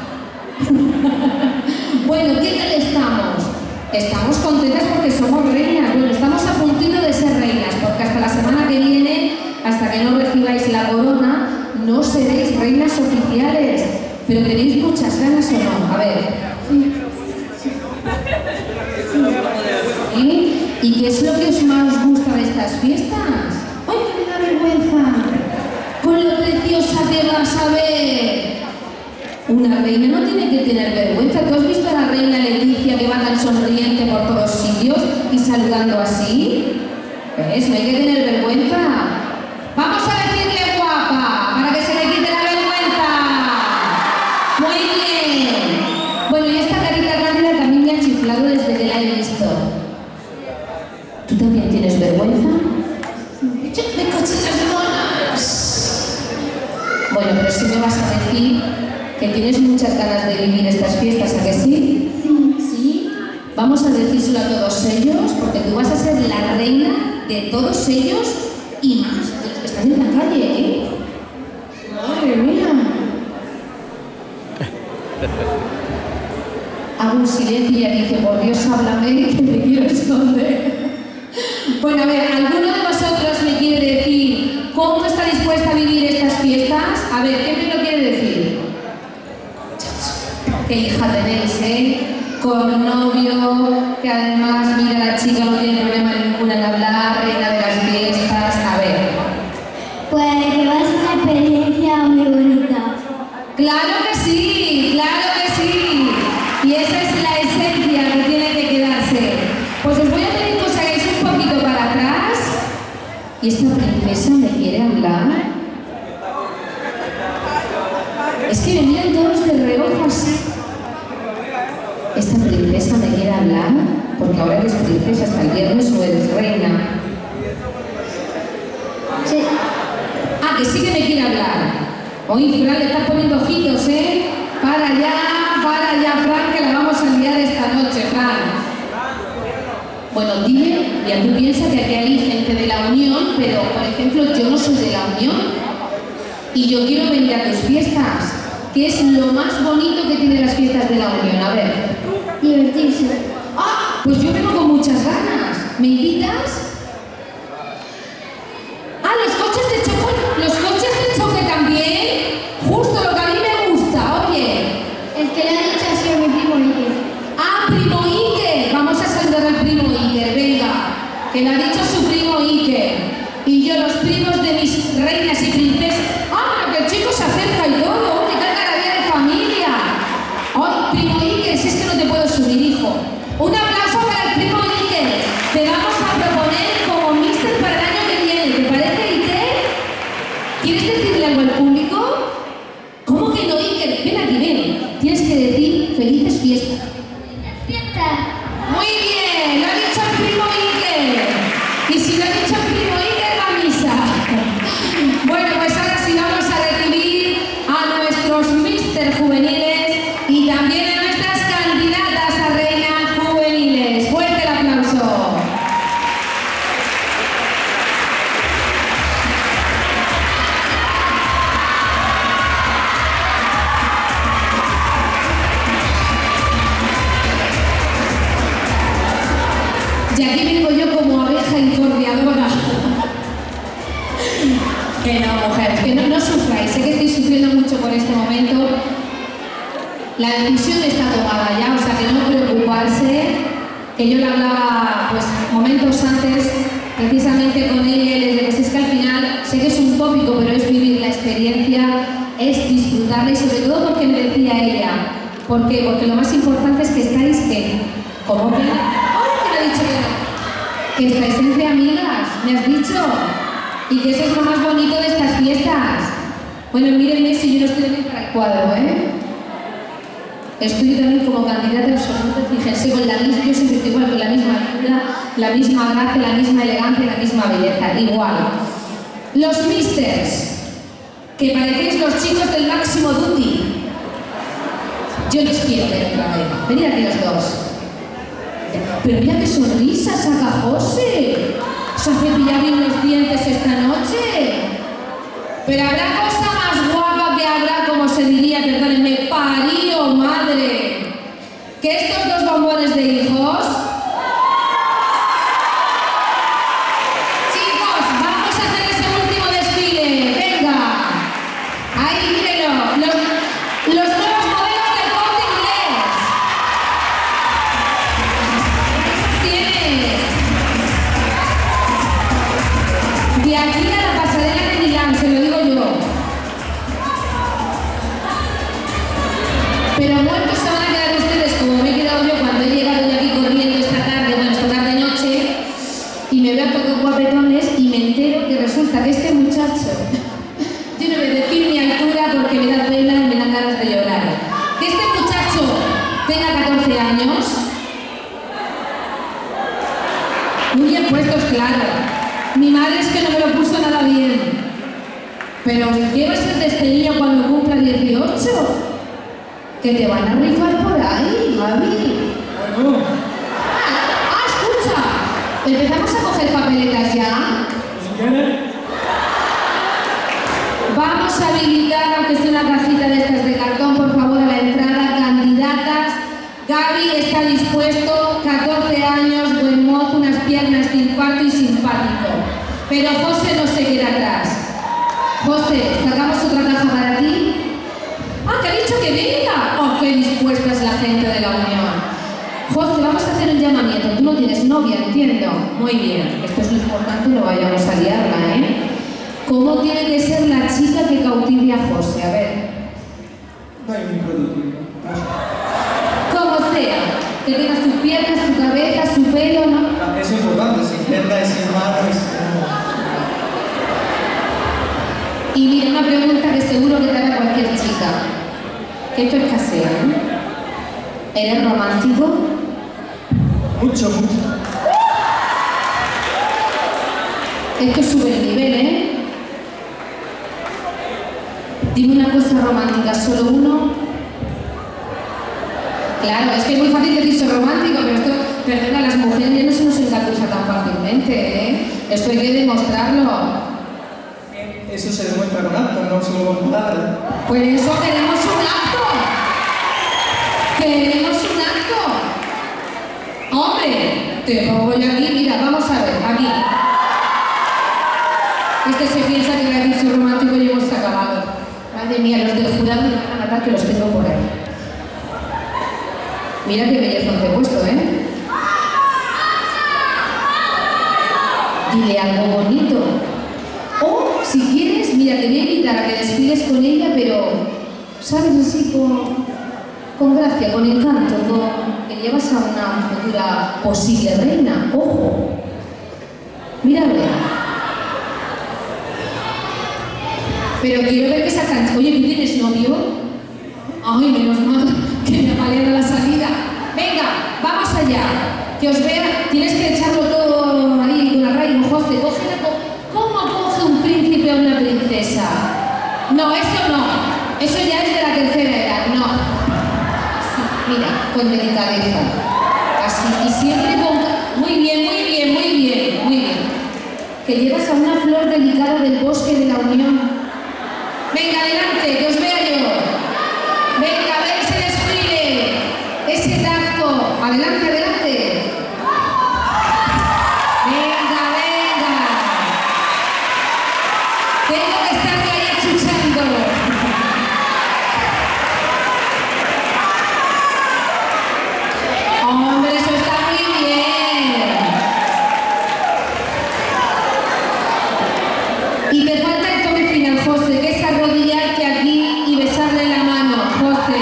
Bueno, ¿qué tal estamos? Estamos contentas porque somos reinas. Bueno, estamos a puntito de ser reinas, porque hasta la semana que viene, hasta que no recibáis la corona, no seréis reinas oficiales. Pero tenéis muchas ganas o no. A ver. ¿Sí? ¿Y qué es lo que os más gusta de estas fiestas? ¡Ay, que me da vergüenza! Con lo preciosa que vas a ver. Una reina no tiene que tener vergüenza. ¿Tú has visto a la reina Leticia que va tan sonriente por todos sitios y saludando así? ¿Ves? No hay que tener vergüenza. Vamos a decirle guapa, para que se le vivir estas fiestas, ¿a que sí? Sí. ¿Sí? Vamos a decírselo a todos ellos, porque tú vas a ser la reina de todos ellos y más. Están en la calle, ¿eh? Madre mía. Hago un silencio y ella dice, por Dios, háblame, que me quiero esconder. Bueno, a ver, ¿alguno de vosotros me quiere decir cómo está dispuesta a vivir estas fiestas? A ver, ¿qué me lo quiere decir? Qué hija tenéis, ¿eh? Con novio, que además, mira, la chica no tiene problema ninguno en hablar, reina de las fiestas. A ver. Pues que va a ser una experiencia muy bonita. ¡Claro que sí! ¡Claro que sí! Y esa es la esencia que tiene que quedarse. Pues os voy a pedir que os hagáis un poquito para atrás. ¿Y esta princesa me quiere hablar? Es que me miran todos de reojo así. ¿Esta princesa me quiere hablar? Porque ahora eres princesa hasta el viernes o eres reina. Sí. Ah, que sí que me quiere hablar. Oye, Fran, le estás poniendo ojitos, ¿eh? Para allá, Fran, que la vamos a enviar esta noche, Fran. Bueno, dime, ya tú piensas que aquí hay gente de la Unión, pero, por ejemplo, yo no soy de la Unión y yo quiero venir a tus fiestas. ¿Qué es lo más bonito que tienen las fiestas de la Unión? A ver. Divertirse. ¡Ah! Pues yo vengo con muchas ganas. ¿Me invitas? ¡Ah, los coches de choque! ¡Los coches de choque también! Justo lo que a mí me gusta, oye. El que le ha dicho ha sido mi primo Iker. ¡Ah, primo Iker! Vamos a saludar al primo Iker, venga. Que le ha dicho su primo Iker. Y yo, los primos de mis reinas y princesas. ¡Ah, pero que el chico se acerca y todo! ¡Qué algarabía de familia! ¡Ay, primo Iker! Si es que no te puedo subir, hijo. Un aplauso para el primo Iker. Te vamos a proponer como mister para el año que viene. ¿Te parece, Iker? ¿Quieres decirle algo al público? ¿Cómo que no, Iker? Ven aquí, ven. Tienes que decir felices fiestas. ¡Fiesta! Muy bien, lo ha dicho el primo Iker. Y si lo ha dicho el primo Iker, la misa. Bueno, pues ahora sí vamos a recibir a nuestros mister juveniles y también a nuestras candidatas a reina juveniles. Fuerte el aplauso. Y aquí vengo yo como abeja incordiadora. Que no, mujeres, que no sufráis. Sé que estáis sufriendo mucho por este momento. La decisión está tomada ya, o sea que no preocuparse. Que yo le hablaba pues momentos antes, precisamente con ella, y les decía, es que al final, sé que es un tópico, pero es vivir la experiencia, es disfrutarla y sobre todo porque me decía ella. ¿Por qué? Porque lo más importante es que estáis como que... he dicho que estáis entre amigas, me has dicho, y que eso es lo más bonito de estas fiestas. Bueno, mírenme si yo no estoy bien para el cuadro, ¿eh? Estoy también como candidata absoluta, fíjense, con la misma, yo siempre estoy igual, con la misma altura, la misma gracia, la misma elegancia, la misma belleza, igual. Los misters, que parecéis los chicos del Máximo Duty. Yo les quiero ver otra vez. Venid aquí los dos. Pero mira qué sonrisa saca José. Se ha cepillado bien los dientes esta noche. Pero habrá cosa más guapa que habrá, como se diría, perdónenme, parío madre, que estos dos bombones de hijos. Chicos, vamos a hacer ese último desfile. Venga. Ahí, mírenlo. Los nuevos modelos del Corte Inglés. De aquí a la pasarela de Milán, se lo digo yo. Pero muertos se van a quedar ustedes, como me he quedado yo cuando he llegado de aquí corriendo esta tarde, bueno, esta tarde-noche, y me veo a todos guapetones y me entero que resulta que este muchacho, yo no voy a decir mi altura porque me da pena y me dan ganas de llorar, que este muchacho tenga 14 años, muy bien puestos, claro. Mi madre es que no me lo puso nada bien. Pero ¿qué va a ser de este niño cuando cumpla 18? Que te van a rifar por ahí, Gaby. Bueno, Escucha. ¿Empezamos a coger papeletas ya? si quieres. Vamos a habilitar, aunque sea una cajita de estas de cartón, por favor, a la entrada. Candidatas. Gaby está dispuesto, 14 años, buen mozo, unas piernas de infarto y simpático. Pero José no se queda atrás. José, ¿sacamos otra caja para ti? ¡Ah, que ha dicho que venga! ¡Oh, qué dispuesta es la gente de la Unión! José, vamos a hacer un llamamiento. Tú no tienes novia, entiendo. Muy bien, esto es lo importante, no vayamos a liarla, ¿eh? ¿Cómo tiene que ser la chica que cautive a José? A ver. No hay un prototipo. Como sea, que tenga sus piernas, su cabeza, su pelo, ¿no? Eso es importante, sin pierna y sin manos. Y mira, una pregunta que seguro que te hará cualquier chica. Que esto es casero, ¿no? ¿Eres romántico? Mucho, mucho. Esto sube el nivel, ¿eh? Dime una cosa romántica, ¿solo uno? Claro, es que es muy fácil decir soy romántico, pero esto, perdona, las mujeres ya no se nos engatusha tan fácilmente, ¿eh? Esto hay que demostrarlo. Eso se demuestra con actos, no solo con palabras. Pues eso, queremos un acto. Queremos un acto. Hombre, te pongo yo aquí, mira, vamos a ver, aquí. Este se piensa que le ha dicho romántico y hemos acabado. Madre mía, los del jurado me van a matar que los tengo por ahí. Mira qué belleza te he puesto, ¿eh? Dile algo bonito. O, si quieres, mira, te voy a invitar a que desfiles con ella, pero, ¿sabes? Así con gracia, con encanto, que llevas a una futura posible reina. ¡Ojo! Mírale. Pero quiero ver que esa cancha... Oye, ¿tú tienes novio? Ay, menos mal que me valiera la salida. Venga, vamos allá. Que os vea, tienes que echarlo todo ahí con arraigo, José. ¿Cómo coge un príncipe a una princesa? No, eso no. Eso ya es de la tercera edad, no. Así, mira, con delicadeza. Así, y siempre con... Muy bien, muy bien, muy bien, muy bien. Que llevas a una flor delicada del bosque de la Unión. Venga, adelante, que os vea yo. Venga, a ver ese desfile, ese tacto. Adelante, adelante. Venga, venga. Tengo que estar ahí achuchando. Hombre, eso está muy bien. Y te falta el toque final, José, que es arrodillarte aquí y besarle la mano, José.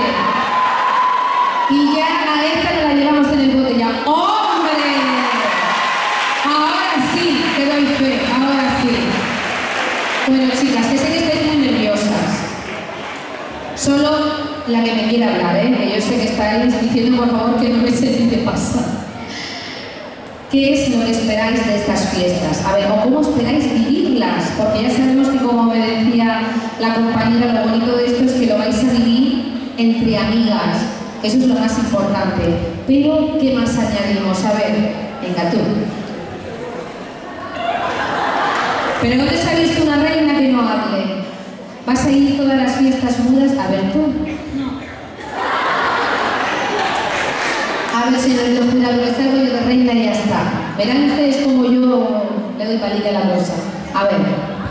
Y ya a esta no la llevamos en el botellón. ¡Hombre! Ahora sí, te doy fe, ahora sí. Bueno, chicas, que sé que estáis muy nerviosas. Solo la que me quiera hablar, ¿eh? Que yo sé que estáis diciendo, por favor, que no me sé ni qué pasa. ¿Qué es lo que esperáis de estas fiestas? A ver, o cómo esperáis vivirlas, porque ya sabemos que, como me decía la compañera, lo bonito de esto es que lo vais a vivir entre amigas. Eso es lo más importante. Pero, ¿qué más añadimos? A ver, venga tú. Pero ¿dónde se ha visto una reina que no hable? ¿Vas a ir todas las fiestas mudas? A ver tú. A ver, señor del jurado, que salgo yo de reina y ya está. Verán ustedes como yo le doy palita a la cosa. A ver.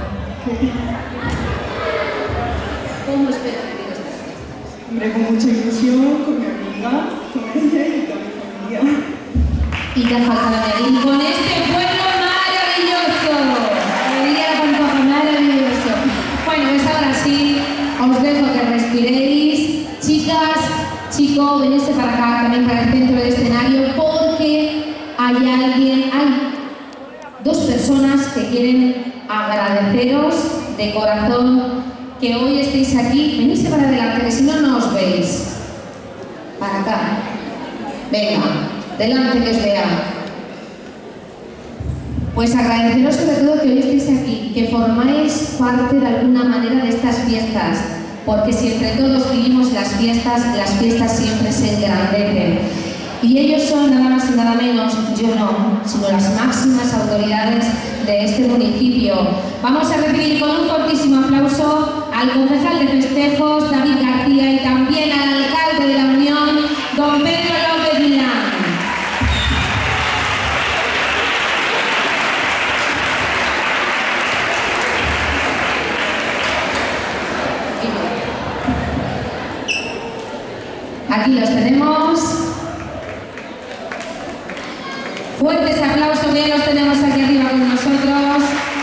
¿Cómo esperas vivir estas fiestas? Hombre, con mucha ilusión, con mi amiga, con ella y con mi familia. Y te falta añadir con este pueblo maravilloso. Alegría la Pantoja, maravilloso. Bueno, pues ahora sí, os dejo que respiréis. Chicas, chicos, venidse para acá, también para el centro del escenario, porque hay dos personas que quieren agradeceros de corazón que hoy estéis aquí. Venidse para adelante, que si no, no os veis. Para acá. Venga, delante que os vean. Pues agradeceros sobre todo que hoy estéis aquí, que formáis parte de alguna manera de estas fiestas, porque si entre todos vivimos las fiestas siempre se engrandecen. Y ellos son nada más y nada menos, yo no, sino las máximas autoridades de este municipio. Vamos a recibir con un fortísimo aplauso al concejal de festejos, David García, y también al alcalde de la Unión, don Pedro López Milán. Aquí los tenemos. Fuertes aplausos, que ya los tenemos aquí arriba con nosotros.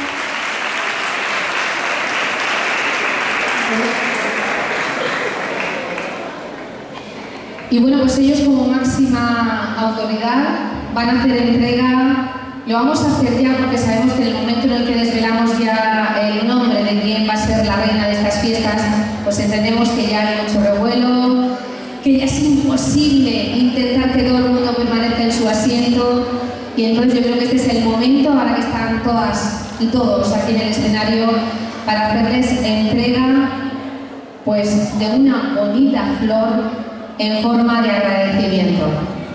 Y bueno, pues ellos como máxima autoridad van a hacer entrega. Lo vamos a hacer ya porque sabemos que en el momento en el que desvelamos ya el nombre de quién va a ser la reina de estas fiestas, pues entendemos que ya hay mucho revuelo, que ya es imposible intentar que todo el mundo permanezca en su asiento, y entonces yo creo que este es el momento, ahora que están todas y todos aquí en el escenario, para hacerles entrega pues de una bonita flor en forma de agradecimiento.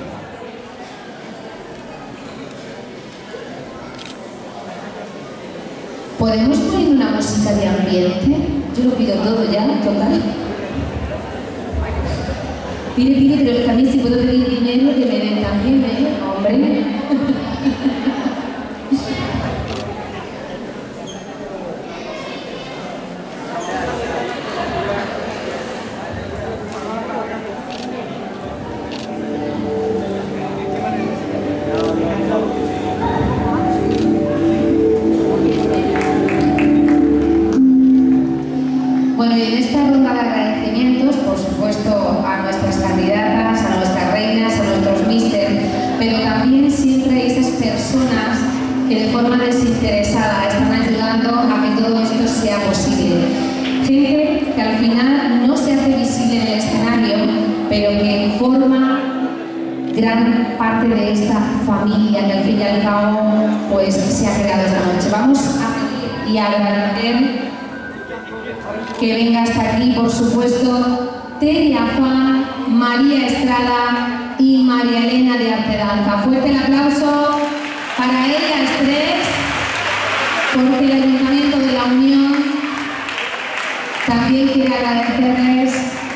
¿Podemos poner una música de ambiente? Yo lo pido todo ya, total. Pide, pero también si puedo pedir dinero que me den también, hombre. Bueno, y en esta ronda de agradecimientos, por supuesto, a nuestras candidatas, a nuestras reinas, a nuestros míster, pero también siempre hay esas personas que de forma desinteresada están ayudando a que todo esto sea posible. Gente que al final no se hace visible en el escenario, pero que forma gran parte de esta familia que al fin y al cabo pues, se ha creado esta noche. Vamos a pedir y a agradecer que venga hasta aquí, por supuesto, Tere Afán, María Estrada y María Elena de Artedanza. Fuerte el aplauso para ellas tres, porque el Ayuntamiento de la Unión también quiere agradecerles.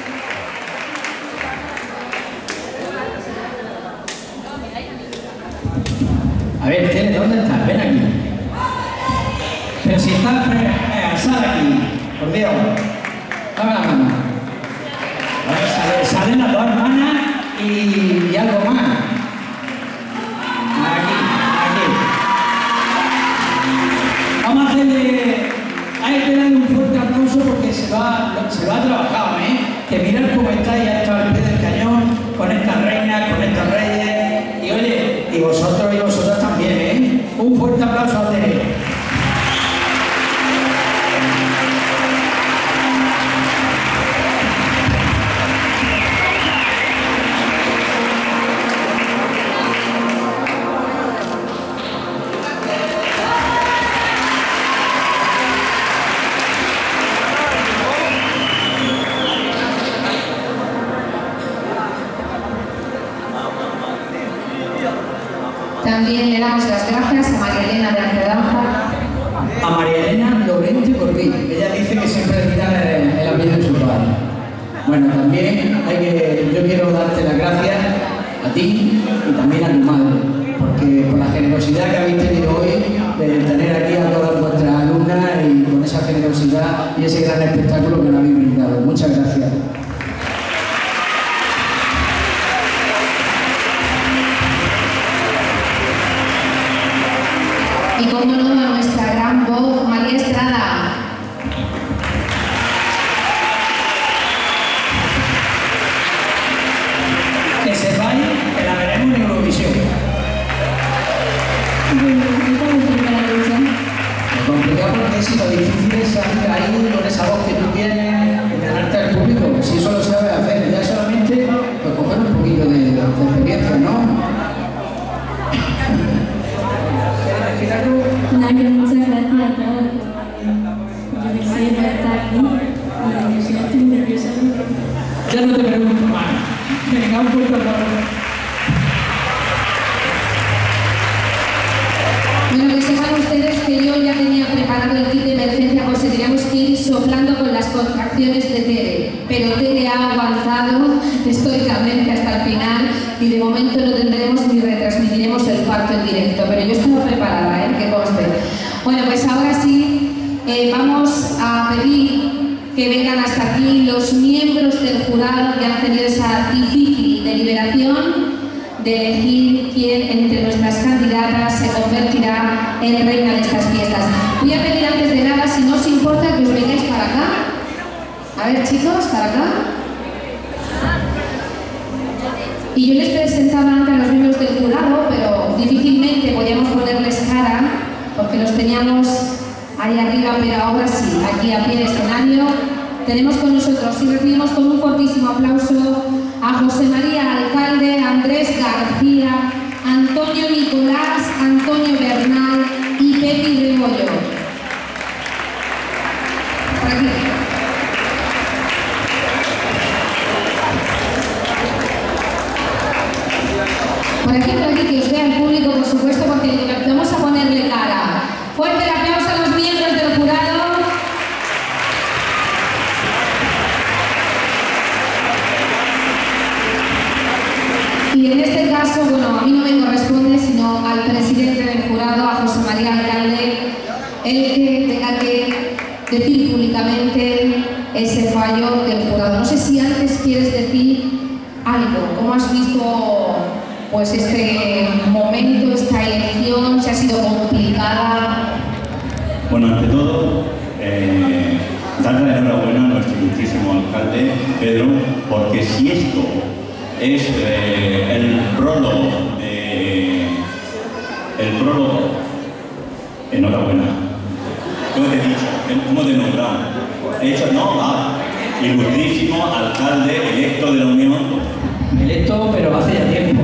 A ver, Tere, ¿dónde estás? Ven aquí. Pero si estás sal aquí, por Dios. Dame la mano. Salen las dos hermanas y algo más. Aquí. Vamos a hacerle... Hay que darle un fuerte aplauso porque se lo ha trabajado, ¿eh? Que mirad cómo está, ya está al pie del cañón, con estas reinas, con estos reyes. Y oye, y vosotros y vosotras también, ¿eh? Un fuerte aplauso a Tere. También le damos las gracias a María Elena de Artedanza. A María Elena Lorente Corbí. Ella dice que siempre le quitan el apellido de su padre. Bueno, también yo quiero darte las gracias a ti y también a tu madre, porque por la generosidad que habéis tenido hoy de tener aquí a todas vuestras alumnas y con esa generosidad y ese gran espectáculo que nos habéis brindado. Muchas gracias. Y como no, a nuestra gran voz, María Estrada. Que sepáis que la veremos en Eurovisión. Complicado porque es lo difícil es salir ahí con esa voz que tú tienes y ganarte al público. Si eso lo sabes hacer, ya solamente pues, coger un poquito de experiencia, ¿no? Muchas gracias a todos. Yo me siento estar aquí y yo estoy ya no te pregunto más. Venga, un fuerte aplauso. Bueno, que sepan ustedes que yo ya tenía preparado el kit de emergencia por si teníamos que ir soplando con las contracciones de Tere, pero Tere ha aguantado estoicamente hasta el final y de momento no tendremos ni retransmitiremos el parto en directo, pero yo estaba preparada, que conste. Bueno, pues ahora sí vamos a pedir que vengan hasta aquí los miembros del jurado que han tenido esa difícil deliberación de elegir quién entre nuestras candidatas se convertirá en reina de estas fiestas. Voy a pedir antes de nada, si no os importa, que os vengáis para acá. A ver, chicos, para acá. Y yo les presentaba antes a los miembros del jurado, pero difícilmente podíamos ponerles cara, porque los teníamos ahí arriba, pero ahora sí, aquí a pie de escenario. Tenemos con nosotros y recibimos con un fortísimo aplauso a José María Alcalde, Andrés García, Antonio Nicolás, Antonio Bernal y Pepi Rebollo. Por aquí. Por aquí, que os vea el público, por supuesto, porque vamos a ponerle cara. Fuerte el aplauso a los miembros del jurado. Y en este caso, bueno, a mí no me corresponde, sino al presidente del jurado, a José María Alcalde, el que tenga que decir públicamente ese fallo del jurado. No sé si antes quieres decir algo. ¿Cómo has visto pues este momento, esta elección? ¿Se ha sido complicada? Bueno, ante todo, darle la enhorabuena a nuestro ilustrísimo alcalde, Pedro, porque si esto es el prólogo, enhorabuena. ¿Cómo te he dicho? ¿Cómo te he nombrado? He dicho, no, ilustrísimo alcalde electo de la Unión. Electo, pero hace ya tiempo,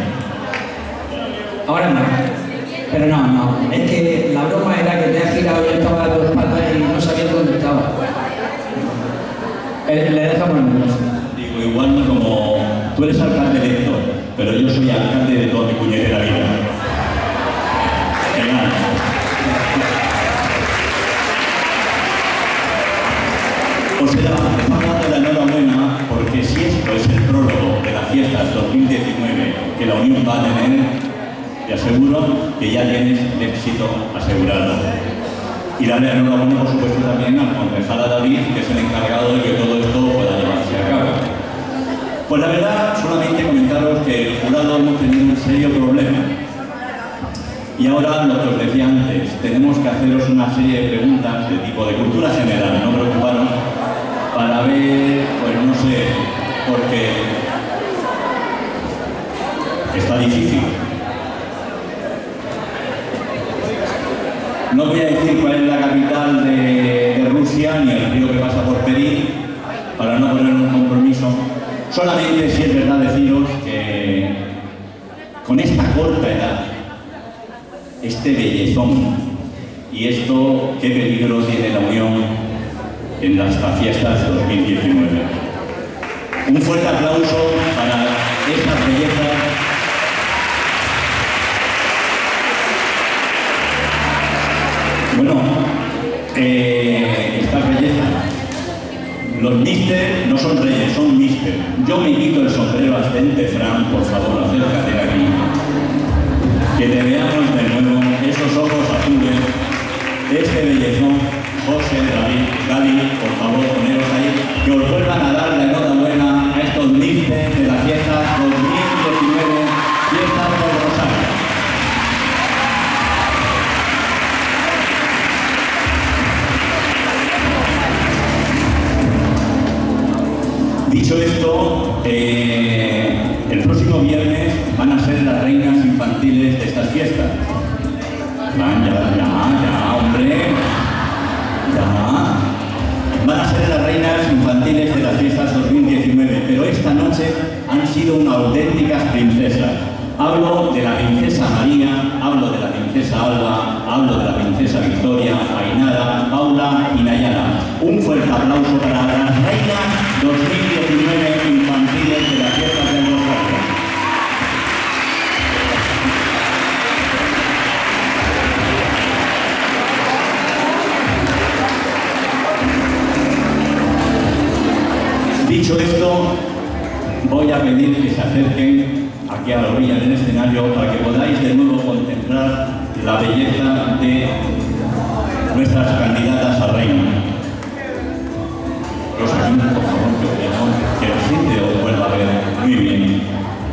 Ahora no. Pero no. Es que la broma era que te has girado y estaba a tu espalda y no sabías dónde estaba. Le dejamos el negocio. Digo, igual como tú eres alcalde electo, pero yo soy alcalde de toda mi puñetera vida. Genial. Os he dado la enhorabuena porque si esto es el prólogo de las fiestas 2019 que la Unión va a tener, te aseguro que ya tienes el éxito asegurado. Y darle la enhorabuena, por supuesto, también al concejal David, que es el encargado de que todo esto pueda llevarse a cabo. Pues la verdad, solamente comentaros que el jurado hemos tenido un serio problema. Y ahora, lo que os decía antes, tenemos que haceros una serie de preguntas de tipo de cultura general, no preocuparos, para ver, pues no sé, porque está difícil. No voy a decir cuál es la capital de Rusia, ni el río que pasa por Perín, para no poner un compromiso. Solamente si es verdad deciros que con esta corta edad, este bellezón y esto, qué peligro tiene la Unión en las fiestas 2019. Un fuerte aplauso para estas bellezas. Bueno, estas bellezas. Los mister no son reyes, son mister. Yo me quito el sombrero ascendente, Fran, por favor, acércate aquí. Que te veamos de nuevo esos ojos azules, este bellezón. José, David, Gaby, por favor, poneros ahí, que os vuelvan a dar la enhorabuena a estos mister de las fiestas 2019, fiestas por Rosario. Dicho esto, el próximo viernes van a ser las reinas infantiles de estas fiestas. Ya, hombre. Ya. Van a ser las reinas infantiles de las fiestas 2019, pero esta noche han sido unas auténticas princesas. Hablo de la princesa María, hablo de la princesa Alba, hablo de la princesa Victoria, Ainara, Paula y Nayara. Un fuerte aplauso para las reinas 2019 infantiles de las fiestas del Rosario. Dicho esto, voy a pedir que se acerquen aquí a la orilla del escenario para que podáis de nuevo contemplar la belleza de nuestras candidatas a reina. Los aquí, por favor, que el sitio os vuelva a ver muy bien.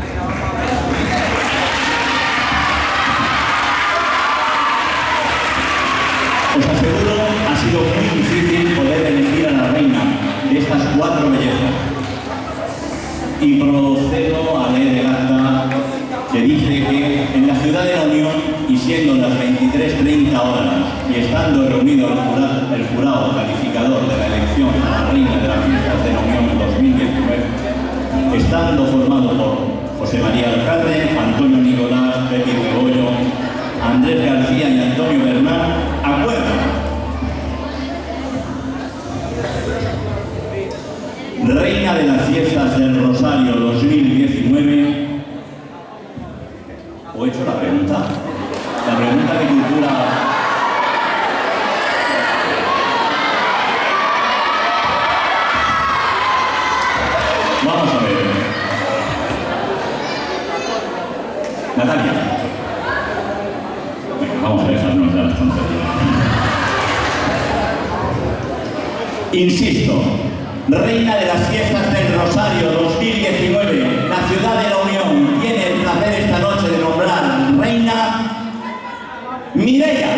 Os aseguro, ha sido muy difícil poder elegir a la reina de estas cuatro bellezas. Y procedo a leer el acta que dice que en la ciudad de la Unión, y siendo las 23:30 horas y estando reunido el jurado calificador de la elección a la reina de las fiestas de la Unión 2019, estando formado por José María Alcalde, Antonio Nicolás, Pepi Rebollo, Andrés García y Antonio Bernal, acuerdan: Reina de las Fiestas del Rosario 2019. ¿O he hecho la pregunta? La pregunta de cultura. Vamos a ver. Natalia. Venga, vamos a dejarnos de las tonterías. Insisto. Reina de las Fiestas del Rosario 2019, la ciudad de la Unión tiene el placer esta noche de nombrar reina Mireia.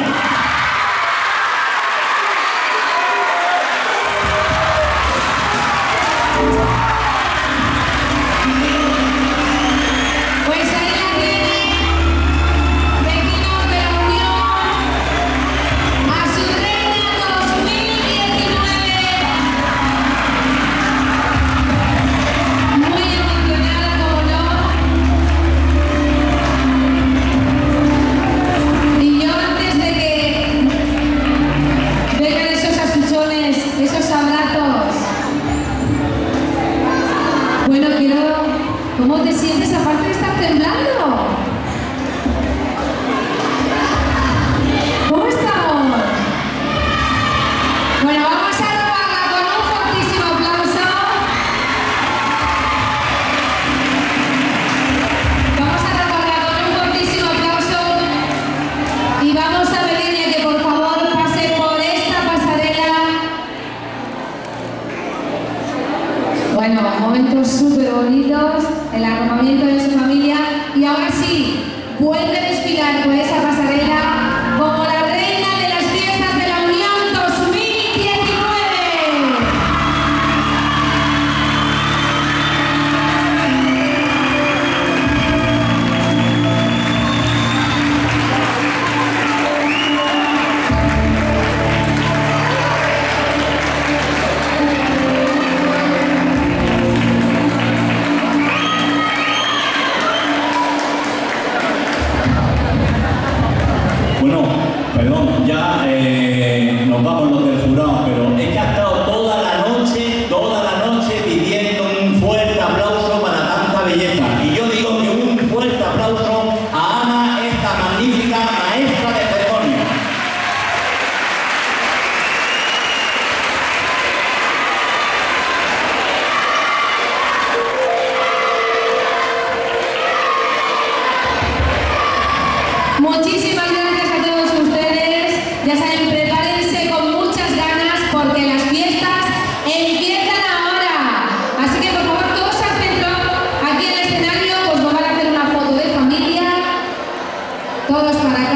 Pues ahí la tiene, vecinos de la Unión, a su reina 2019. Muy emocionada, como no. Y yo, antes de que vengan esos asuchones, esos abrazos, bueno, quiero... ¿Cómo te sientes aparte de estar temblando? ¿Cómo estamos? Bueno, vamos a robarla con un fortísimo aplauso. Vamos a robarla con un fortísimo aplauso. Y vamos a pedirle que por favor pase por esta pasarela. Bueno, momentos súper bonitos, el arrobamiento de su familia, y ahora sí, vuelve a desfilar por esa pasarela como la reina de las fiestas de la Unión 2019. Bueno, perdón, ya nos vamos los del jurado, pero es que ha estado toda la noche pidiendo un fuerte aplauso para tanta belleza. Y yo digo que un fuerte aplauso a Ana, esta magnífica maestra de ceremonia. Muchísimas gracias a todos ustedes. Ya saben, prepárense con muchas ganas porque las fiestas empiezan ahora. Así que por favor todos al centro, aquí en el escenario, pues nos van a hacer una foto de familia. Todos para